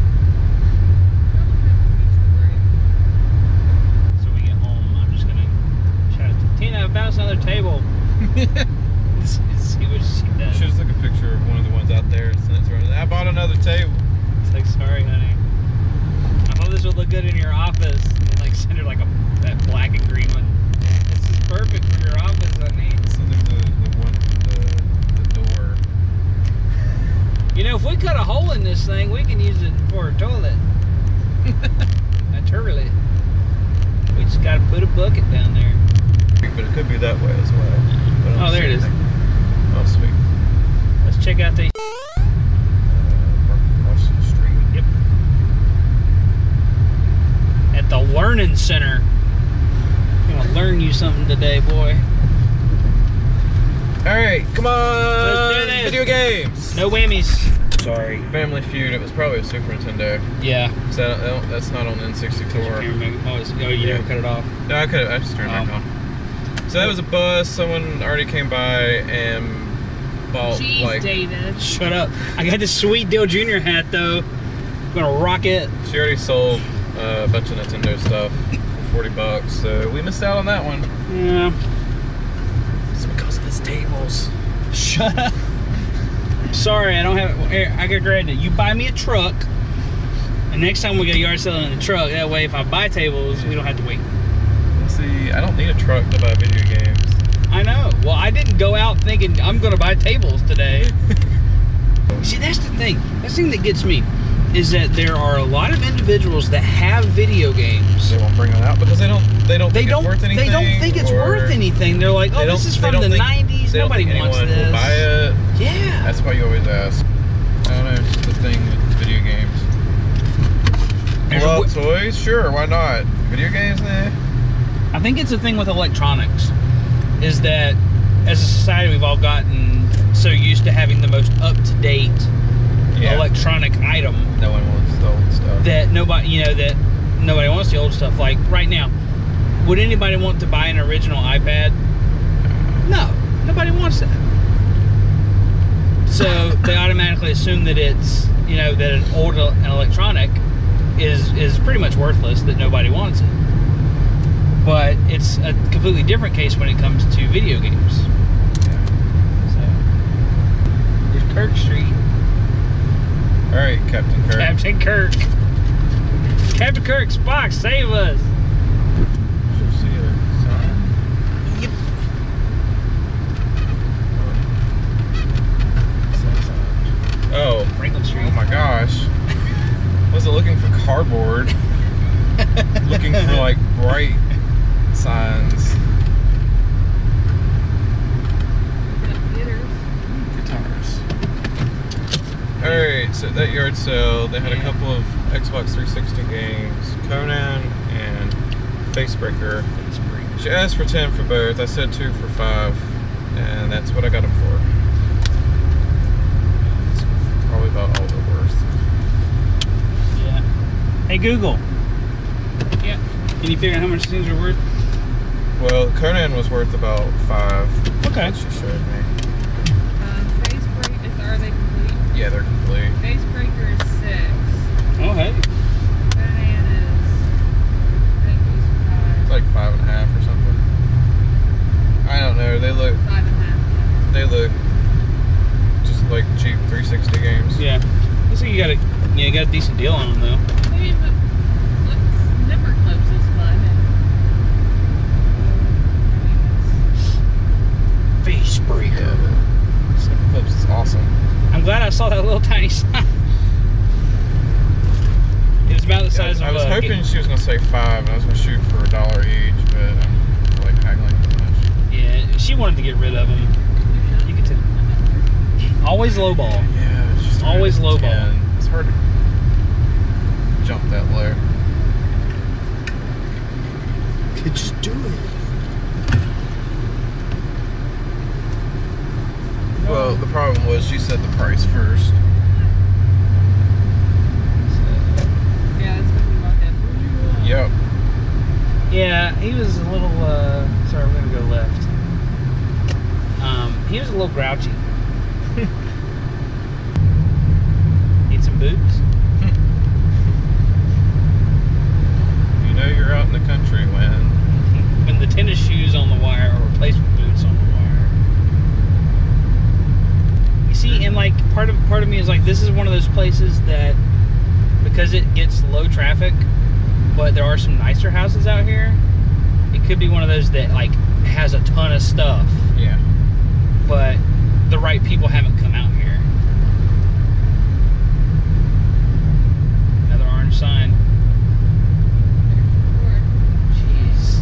Speaker 2: So we get home, I'm just gonna shout to Tina, bounce another table. Let's see what she does.
Speaker 1: Should just took a picture of one of the ones out there and sent it to her. I bought another table.
Speaker 2: It's like, sorry, honey. I thought this would look good in your office. And like send her like a that black and green one. This is perfect for your office, honey.
Speaker 1: So there's the, the one with the, the door.
Speaker 2: You know, if we cut a hole in this thing, we can use it for a toilet. A toilet. We just gotta put a bucket down there.
Speaker 1: But it could be that way as well. But I don't
Speaker 2: Oh, there
Speaker 1: see
Speaker 2: it is.
Speaker 1: anything. Oh, sweet.
Speaker 2: Let's check out the.
Speaker 1: Uh, park across the street.
Speaker 2: Yep. At the Learning Center. I'm gonna learn you something today, boy.
Speaker 1: Alright, come on!
Speaker 2: Let's do this.
Speaker 1: Video games!
Speaker 2: No whammies. Sorry.
Speaker 1: Family Feud, it was probably a Super Nintendo.
Speaker 2: Yeah.
Speaker 1: So that, that- that's not on N sixty-four.
Speaker 2: Can't remember. Oh, it's- oh, you
Speaker 1: Yeah.
Speaker 2: never cut it off.
Speaker 1: No, I could I just turned it
Speaker 2: Oh.
Speaker 1: back on. So that was a bus. Someone already came by and bought
Speaker 3: Jeez,
Speaker 1: like
Speaker 3: David.
Speaker 2: Shut up. I got this sweet Dale Junior hat though. Gonna rock it.
Speaker 1: she already sold uh, a bunch of Nintendo stuff for forty bucks. So we missed out on that one.
Speaker 2: Yeah.
Speaker 1: It's because of his tables.
Speaker 2: Shut up. I'm sorry, I don't have. Here, I got granted. You buy me a truck, and next time we go yard selling in the truck. That way, if I buy tables, we don't have to wait.
Speaker 1: See, I don't need a truck to buy video games.
Speaker 2: I know. Well, I didn't go out thinking I'm gonna buy tables today. See, that's the thing. That's the thing that gets me. is that there are a lot of individuals that have video games.
Speaker 1: They won't bring it out because they don't. They don't.
Speaker 2: They
Speaker 1: think
Speaker 2: don't.
Speaker 1: It's worth anything,
Speaker 2: they don't think it's
Speaker 1: or
Speaker 2: worth anything. They're like, oh,
Speaker 1: they
Speaker 2: this
Speaker 1: don't-
Speaker 2: is
Speaker 1: they
Speaker 2: from
Speaker 1: don't
Speaker 2: the
Speaker 1: think-
Speaker 2: nineties.
Speaker 1: They don't
Speaker 2: Nobody
Speaker 1: think
Speaker 2: wants
Speaker 1: anyone will
Speaker 2: this.
Speaker 1: buy it.
Speaker 2: Yeah.
Speaker 1: That's why you always ask. I don't know. It's just the thing with video games.
Speaker 2: There's
Speaker 1: Well,
Speaker 2: a-
Speaker 1: toys, sure. Why not? Video games, nah.
Speaker 2: I think it's a thing with electronics, is that as a society we've all gotten so used to having the most up-to-date
Speaker 1: Yeah.
Speaker 2: electronic item
Speaker 1: No one wants the old stuff.
Speaker 2: that nobody, you know, that nobody wants the old stuff. Like right now, would anybody want to buy an original iPad? No, nobody wants that. So they automatically assume that it's, you know, that an old el- an electronic is is pretty much worthless, that nobody wants it. But it's a completely different case when it comes to video games. So there's Kirk Street.
Speaker 1: All right, Captain Kirk.
Speaker 2: Captain Kirk. Captain Kirk, Spock, save us.
Speaker 1: Should see a sign.
Speaker 2: Yep.
Speaker 1: Oh,
Speaker 2: Franklin Street.
Speaker 1: oh my gosh. Was it looking for cardboard? Looking for like bright signs. Guitars. Alright, so at that yard sale, they had a couple of Xbox three sixty games, Conan and Facebreaker. She asked for ten for both. I said two for five, and that's what I got them for. It's probably about all they're worth.
Speaker 2: Yeah. Hey Google,
Speaker 3: Yeah.
Speaker 2: can you figure out how much things are worth?
Speaker 1: Well, Conan was worth about five.
Speaker 2: Okay.
Speaker 1: That she showed me.
Speaker 3: Um, face break is are they complete?
Speaker 1: Yeah, they're complete.
Speaker 3: Face breaker is six.
Speaker 2: Oh hey.
Speaker 3: Conan is I think he's five.
Speaker 1: It's like five and a half or something. I don't know. They look.
Speaker 3: Five and a half.
Speaker 1: They look just like cheap three sixty games.
Speaker 2: Yeah. Looks like you got a yeah, you got a decent deal on them though.
Speaker 3: Maybe the looks nipper clips is fun.
Speaker 2: Face breaker.
Speaker 1: Yeah, Snipper Clips is awesome.
Speaker 2: I'm glad I saw that little tiny sign. It's about the size
Speaker 1: I
Speaker 2: of
Speaker 1: was
Speaker 2: a
Speaker 1: hoping she was gonna say five, and I was gonna shoot for a dollar each, but I'm like haggling too much.
Speaker 2: Yeah, she wanted to get rid of them. You could tell. Always lowball.
Speaker 1: Yeah, it's just
Speaker 2: Always low ball.
Speaker 1: ten. It's hard to jump that low.
Speaker 2: Could just do it.
Speaker 1: Well, the problem was she said the price first.
Speaker 3: Yeah, that's when we walked in.
Speaker 1: Yep.
Speaker 2: Yeah, he was a little, uh, sorry, we're gonna go left. Um, he was a little grouchy. Need some boots?
Speaker 1: You know you're out in the country when
Speaker 2: When the tennis shoes on the wire are replacement boots on the wire. You see, and like, part of, part of me is like, this is one of those places that, because it gets low traffic, but there are some nicer houses out here, it could be one of those that like has a ton of stuff,
Speaker 1: yeah.
Speaker 2: but the right people haven't come out here. Another orange sign. Jeez.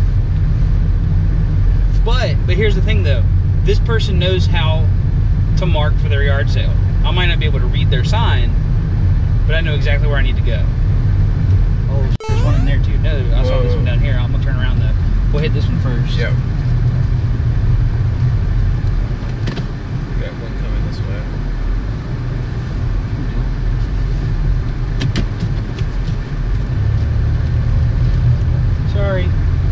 Speaker 2: But but here's the thing though, this person knows how to mark for their yard sale. I might not be able to read their sign, but I know exactly where I need to go. Oh, there's one in there too. No, I saw this
Speaker 1: Whoa.
Speaker 2: one down here. I'm gonna turn around though. We'll hit this one first.
Speaker 1: Yep. Got one coming this way.
Speaker 2: Sorry.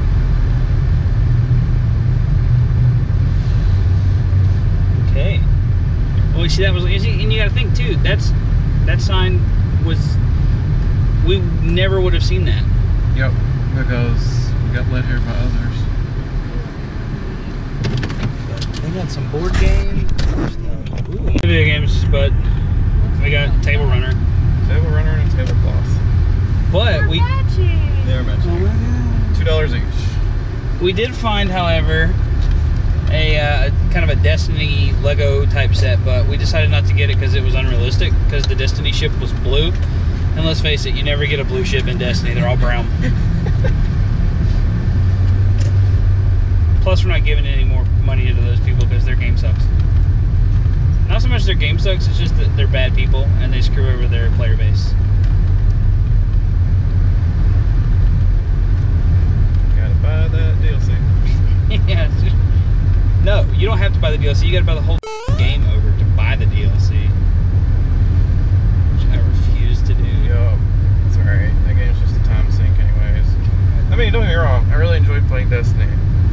Speaker 2: Okay. Well, you see, that was easy, and you got to think too. That's that sign was. We never would have seen that.
Speaker 1: Yep. Because we got led here by others.
Speaker 2: They got some board games. Ooh. Video games, but we got Table Runner.
Speaker 1: Table runner and a tablecloth.
Speaker 2: But we
Speaker 1: They're matching. Two dollars each.
Speaker 2: we did find, however, a uh, kind of a Destiny Lego type set, but we decided not to get it because it was unrealistic. Because the Destiny ship was blue, And let's face it, you never get a blue ship in Destiny. They're all brown. Plus, we're not giving any more money to those people because their game sucks. Not so much their game sucks, it's just that they're bad people and they screw over their player base.
Speaker 1: Gotta buy that D L C.
Speaker 2: Yeah. Just, no, you don't have to buy the D L C. You gotta buy the whole game over to buy the D L C. Which I refuse to do.
Speaker 1: Yup. It's alright. That game's just a time sink anyways. I mean, don't get me wrong. I really enjoyed playing Destiny.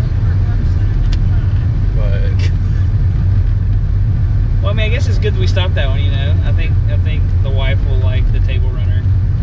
Speaker 1: But...
Speaker 2: Well, I mean, I guess it's good that we stopped that one, you know? I think I think the wife will like the table runner.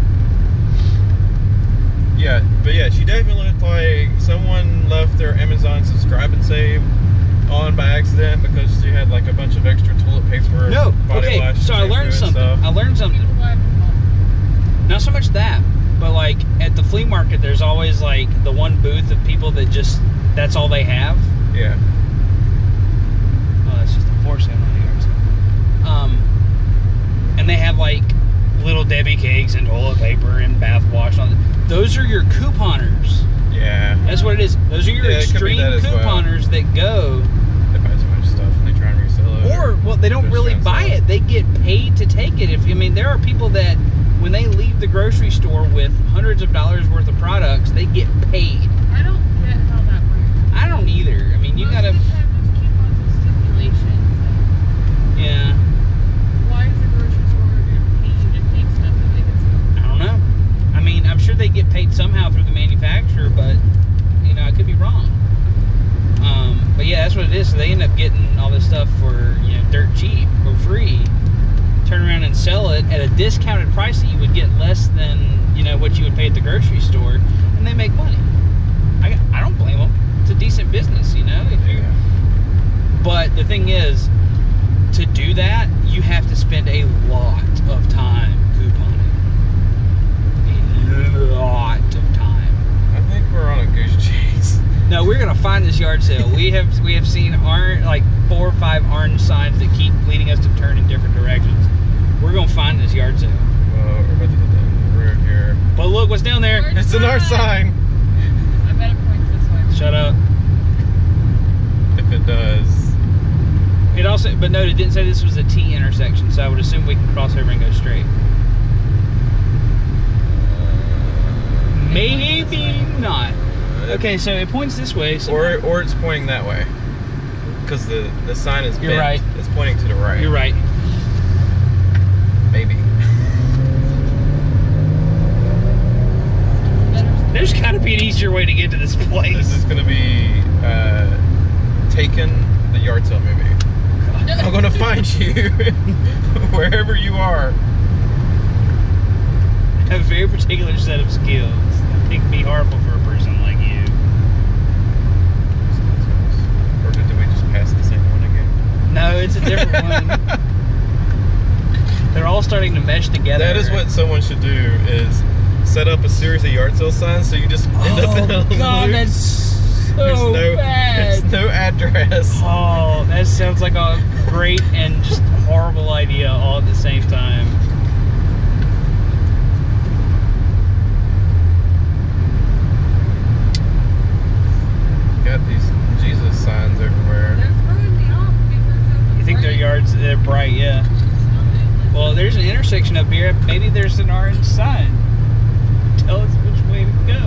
Speaker 1: Yeah, but yeah, she definitely looked like someone left their Amazon subscribe and save on by accident because she had like a bunch of extra toilet paper.
Speaker 2: No,
Speaker 1: body
Speaker 2: okay,
Speaker 1: wash,
Speaker 2: so I learned
Speaker 1: shampoo and
Speaker 2: something.
Speaker 1: stuff.
Speaker 2: I learned something. Not so much that, but like at the flea market, there's always like the one booth of people that just, that's all they have.
Speaker 1: Yeah.
Speaker 2: Oh, that's just unfortunate. Um, and they have like Little Debbie cakes and toilet paper and bath wash on it. Those are your couponers.
Speaker 1: Yeah.
Speaker 2: That's what it is. Those are your
Speaker 1: Yeah, it could be
Speaker 2: extreme
Speaker 1: that as well.
Speaker 2: couponers that go.
Speaker 1: They buy so much stuff and they try and resell it.
Speaker 2: Or, well, they don't
Speaker 1: just
Speaker 2: really
Speaker 1: try and
Speaker 2: buy
Speaker 1: sell
Speaker 2: it. They get paid to take it. If I mean, there are people that when they leave the grocery store with hundreds of dollars worth of products, they get paid.
Speaker 3: I don't get how that works.
Speaker 2: I don't either. I mean, you
Speaker 3: Most
Speaker 2: gotta.
Speaker 3: of the time, those coupons with stipulations.
Speaker 2: Yeah.
Speaker 3: Why is the grocery store going to pay you to take stuff that they can sell?
Speaker 2: I don't know. I mean, I'm sure they get paid somehow through the manufacturer, but you know, I could be wrong. Um, but yeah, that's what it is. So they end up getting all this stuff for, you know, dirt cheap or free. Turn around and sell it at a discounted price that you would get less than, you know, what you would pay at the grocery store, and they make money. I, I don't blame them. It's a decent business, you know. If you,
Speaker 1: Yeah.
Speaker 2: but the thing is, to do that, you have to spend a lot of time couponing. A lot of time.
Speaker 1: I think we're on a goose chase.
Speaker 2: No, we're gonna find this yard sale. We have we have seen orange, like four or five orange signs that keep leading us to turn in different directions. We're gonna find this yard sale.
Speaker 1: Well, we're about to hit the road here.
Speaker 2: But look what's down there.
Speaker 3: Orange
Speaker 1: It's a north sign.
Speaker 3: I bet it points this way.
Speaker 2: Shut up.
Speaker 1: If it does.
Speaker 2: It also, but no, it didn't say this was a T intersection, so I would assume we can cross over and go straight. Maybe not. Okay, so it points this way. So
Speaker 1: Or or it's pointing that way. Because the, the sign is
Speaker 2: You're
Speaker 1: bent.
Speaker 2: right.
Speaker 1: It's pointing to the right.
Speaker 2: you're right.
Speaker 1: Maybe.
Speaker 2: There's got to be an easier way to get to this place.
Speaker 1: This is going to be uh, Taken, the yard sale movie. I'm going to find you wherever you are.
Speaker 2: I have a very particular set of skills. I think it'd be horrible for a person like you.
Speaker 1: Or did we just pass the same one again?
Speaker 2: No, it's a different one. They're all starting to mesh together.
Speaker 1: That is what someone should do, is set up a series of yard sale signs so you just end up in a
Speaker 2: Oh God,
Speaker 1: loop.
Speaker 2: that's so
Speaker 1: There's no,
Speaker 2: bad.
Speaker 1: there's no address.
Speaker 2: Oh, that sounds like a great and just horrible idea all at the same time.
Speaker 1: Got these Jesus signs everywhere.
Speaker 3: They're throwing me off because of the
Speaker 2: You think their
Speaker 3: bright
Speaker 2: yards, they're bright, yeah.
Speaker 3: sign.
Speaker 2: Well, there's an intersection up here. Maybe there's an orange sign. Tell us which way to go.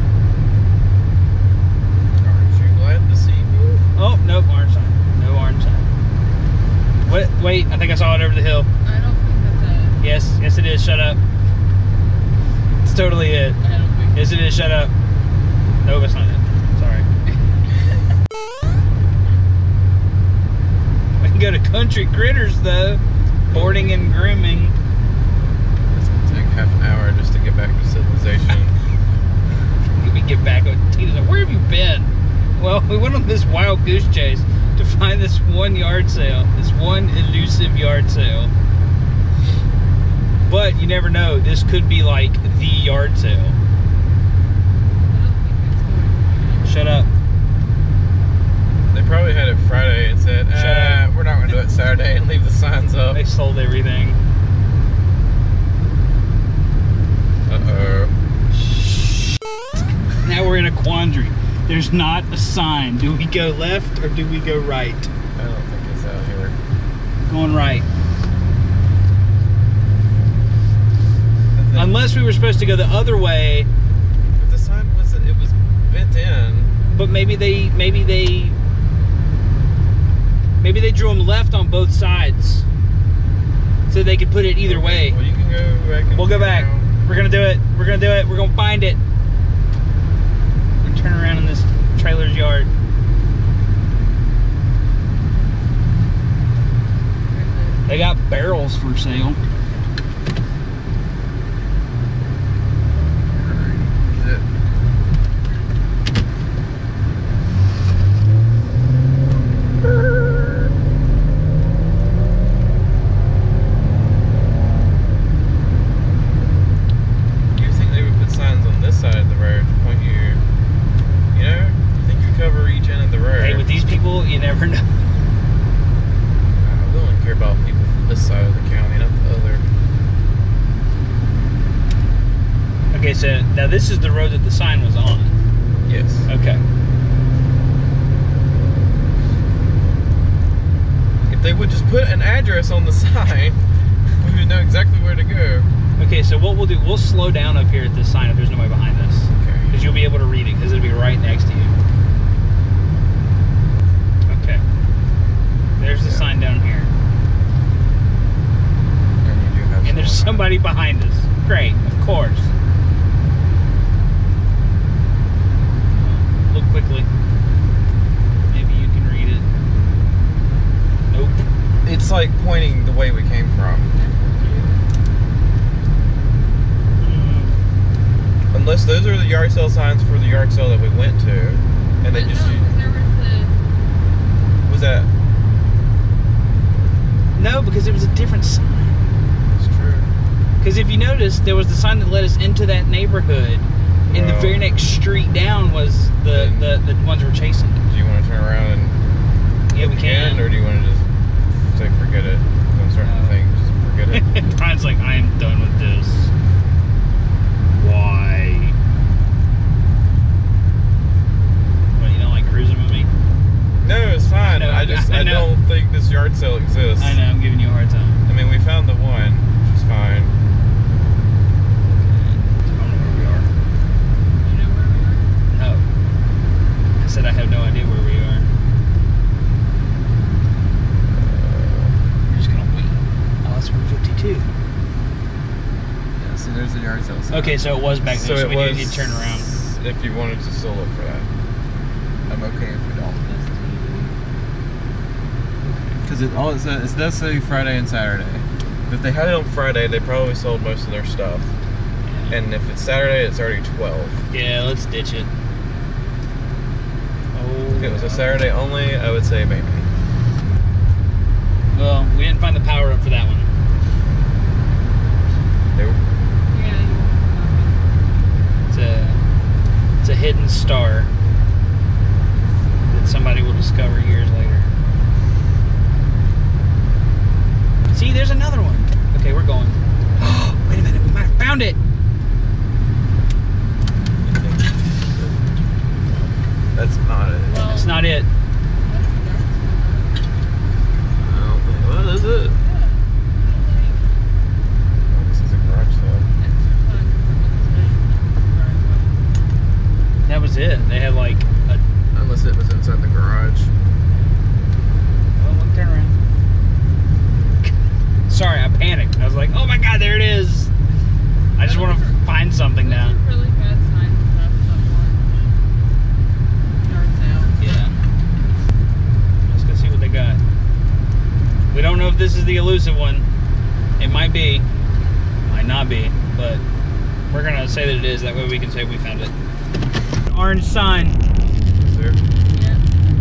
Speaker 1: Aren't you glad to see me?
Speaker 2: Oh, nope, orange sign. No orange sign. What? Wait, I think I saw it over the hill.
Speaker 3: I don't think that's it.
Speaker 2: Yes, yes it is. Shut up. It's totally it.
Speaker 3: I don't think
Speaker 2: Yes it is. Shut up. No, it's not it. Sorry. We can go to Country Critters though. Boarding and grooming.
Speaker 1: It's gonna take half an hour just to get back to civilization.
Speaker 2: We get back on Tina's like, where have you been? Well, we went on this wild goose chase to find this one yard sale. This one elusive yard sale. But you never know. This could be like the yard sale.
Speaker 3: I don't think it's going.
Speaker 2: Shut up.
Speaker 1: They probably had it Friday and said,
Speaker 2: Shut
Speaker 1: uh, we're not going to do it Saturday and leave the signs up.
Speaker 2: They sold everything. Now we're in a quandary. There's not a sign. Do we go left or do we go right?
Speaker 1: I don't think it's out here.
Speaker 2: Going right. Unless we were supposed to go the other way.
Speaker 1: But the sign was it was bent in.
Speaker 2: But maybe they maybe they maybe they drew them left on both sides, so they could put it either way.
Speaker 1: Well, you can go back. And
Speaker 2: We'll go back.
Speaker 1: around.
Speaker 2: We're gonna do it. We're gonna do it. We're gonna find it. We're turn around in this trailer's yard. They got barrels for sale.
Speaker 1: Is it? You think they would put signs on this side of the road to point you, you know? You think you cover each end of the road?
Speaker 2: Hey, with these people, you never know.
Speaker 1: Uh, we only care about people from this side of the county, not the other.
Speaker 2: Okay, so now this is the road that the sign was on.
Speaker 1: Yes.
Speaker 2: Okay.
Speaker 1: If they would just put an address on the sign, we would know exactly where to go.
Speaker 2: Okay, so what we'll do, we'll slow down up here at this sign if there's nobody behind us.
Speaker 1: Okay.
Speaker 2: Because you'll be able to read it, because it'll be right next to you. Okay. There's the
Speaker 1: Yeah.
Speaker 2: sign down here.
Speaker 1: And you do have
Speaker 2: And there's
Speaker 1: someone
Speaker 2: somebody behind us. Great, of course. Look quickly. Maybe you can read it. Nope.
Speaker 1: It's like pointing the way we came from.
Speaker 2: Mm,
Speaker 1: Unless those are the yard sale signs for the yard sale that we went to. And they
Speaker 3: But
Speaker 1: just
Speaker 3: no, 'cause there was the
Speaker 1: was that
Speaker 2: No, because it was a different sign.
Speaker 1: it's true.
Speaker 2: Because if you notice, there was the sign that led us into that neighborhood, and the
Speaker 1: Well.
Speaker 2: very next street down was the, the, the ones we're chasing.
Speaker 1: Do you want to turn around and
Speaker 2: Yeah, we
Speaker 1: look
Speaker 2: can.
Speaker 1: again, or do you want to just say forget it? I'm starting
Speaker 2: No.
Speaker 1: to think just forget it.
Speaker 2: Brian's like, I am done with this. Why? What, you don't like cruising with me?
Speaker 1: No, it's fine.
Speaker 2: I know,
Speaker 1: I just
Speaker 2: I
Speaker 1: I,
Speaker 2: know.
Speaker 1: don't think this yard sale exists.
Speaker 2: I know, I'm giving you a hard time.
Speaker 1: I mean, we found the one, which is fine.
Speaker 2: I don't know where we are.
Speaker 3: you know where we are?
Speaker 2: No. I said I have no idea where we are. We're just gonna wait. Oh, that's Route fifty-two.
Speaker 1: Yeah, see, there's the yard sale sign.
Speaker 2: Okay, so it was back there, so,
Speaker 1: it
Speaker 2: we
Speaker 1: was,
Speaker 2: do need to turn around.
Speaker 1: If you wanted to still look for that. I'm okay if we don't. Because it all it says, it does say Friday and Saturday. If they had it on Friday, they probably sold most of their stuff. And if it's Saturday, it's already twelve.
Speaker 2: Yeah, let's ditch it. Oh.
Speaker 1: If it was a Saturday only, I would say maybe.
Speaker 2: Well, we didn't find the power up for that one.
Speaker 1: Nope.
Speaker 3: Yeah.
Speaker 2: It's a it's a hidden star that somebody will discover years later. See, there's another one. Okay, we're going. Wait a minute, we might have found it.
Speaker 1: That's not it.
Speaker 3: Well,
Speaker 2: That's not it.
Speaker 1: I don't think. What is it?
Speaker 3: Yeah.
Speaker 1: Oh, this is a garage sale.
Speaker 2: That was it. They had like a.
Speaker 1: Unless it was inside the garage.
Speaker 2: Well, look, turn around. Sorry, I panicked. I was like, oh my god, there it is. I just want to find something now.
Speaker 3: Those are really bad signs and stuff, but more yard sale.
Speaker 2: Yeah. Let's go see what they got. We don't know if this is the elusive one. It might be. Might not be. But we're going to say that it is. That way we can say we found it. Orange sign.
Speaker 1: Is there?
Speaker 3: Yeah.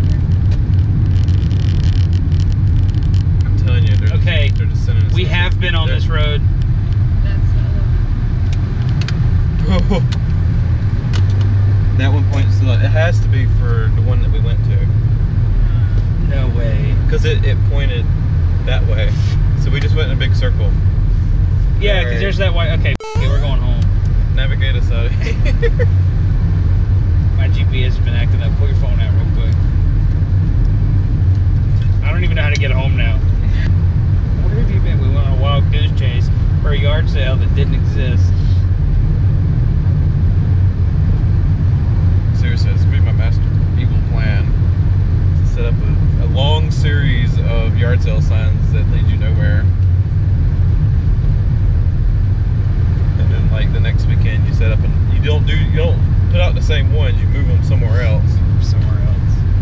Speaker 1: I'm telling you, they're
Speaker 2: Okay,
Speaker 1: just, they're just sending us
Speaker 2: We
Speaker 1: something.
Speaker 2: have been on
Speaker 1: They're-
Speaker 2: this road.
Speaker 3: That's uh,
Speaker 1: That one points to the, it has to be for the one that we went to.
Speaker 2: No way.
Speaker 1: Because it, it pointed that way. So we just went in a big circle.
Speaker 2: Yeah, because
Speaker 1: Alright.
Speaker 2: there's that white. Okay, f- it, we're going home.
Speaker 1: Navigate us out of here.
Speaker 2: My G P S has been acting up. Pull your phone out real quick. I don't even know how to get home now. Where have you been? We went on a wild goose chase for a yard sale that didn't exist.
Speaker 1: Seriously, this could be my master evil plan. To set up a, a long series of yard sale signs that lead you nowhere. And then like the next weekend you set up and you don't do you don't put out the same ones, you move them somewhere else.
Speaker 2: Somewhere else.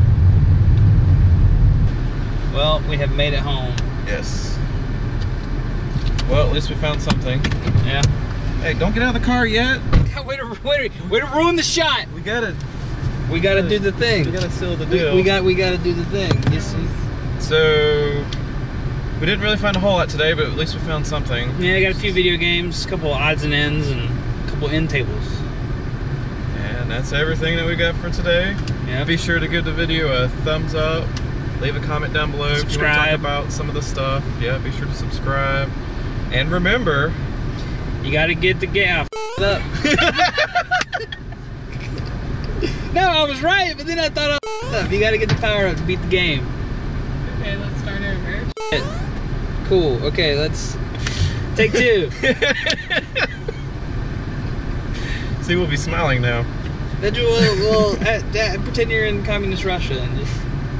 Speaker 2: Well, we have made it home.
Speaker 1: Yes. Well, at least we found something.
Speaker 2: Yeah.
Speaker 1: Hey, don't get out of the car yet.
Speaker 2: way, to, way, to, way to ruin the shot.
Speaker 1: We gotta
Speaker 2: We gotta do the thing.
Speaker 1: we gotta seal the
Speaker 2: We,
Speaker 1: deal.
Speaker 2: we got we gotta do the thing. Yes.
Speaker 1: So we didn't really find a whole lot today, but at least we found something.
Speaker 2: Yeah, I got a few video games, a couple of odds and ends, and a couple end tables.
Speaker 1: And that's everything that we got for today.
Speaker 2: Yeah.
Speaker 1: Be sure to give the video a thumbs up. Leave a comment down below if you want to talk
Speaker 2: Subscribe.
Speaker 1: about some of the stuff. Yeah, be sure to subscribe. And remember,
Speaker 2: You gotta get the gas up. No, I was right, but then I thought I f***ed up. You gotta get the power up to beat the game.
Speaker 3: Okay, let's start over.
Speaker 2: Cool. Okay, let's take two.
Speaker 1: see, we'll be smiling now.
Speaker 2: Then you will, will uh, uh, pretend you're in communist Russia and just.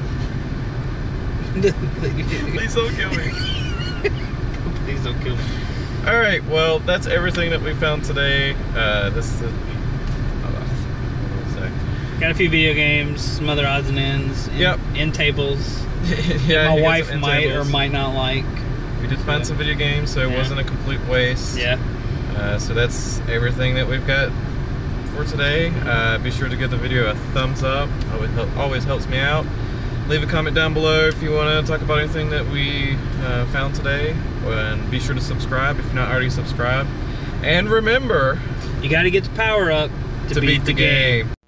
Speaker 1: Please don't kill me.
Speaker 2: Please don't kill me.
Speaker 1: All right, well, that's everything that we found today. Uh, this is. A, hold on. Hold on a sec.
Speaker 2: Got a few video games, some other odds and ends. End,
Speaker 1: Yep.
Speaker 2: End tables.
Speaker 1: Yeah,
Speaker 2: My
Speaker 1: you got
Speaker 2: wife
Speaker 1: some
Speaker 2: might or
Speaker 1: intables.
Speaker 2: might not like.
Speaker 1: We did find
Speaker 2: Yeah.
Speaker 1: some video games, so it
Speaker 2: Yeah.
Speaker 1: wasn't a complete waste.
Speaker 2: Yeah.
Speaker 1: Uh, so that's everything that we've got for today. Uh, be sure to give the video a thumbs up. Always, help, always helps me out. Leave a comment down below if you want to talk about anything that we uh, found today. And be sure to subscribe if you're not already subscribed. And remember
Speaker 2: You gotta get the power up to,
Speaker 1: to beat the game.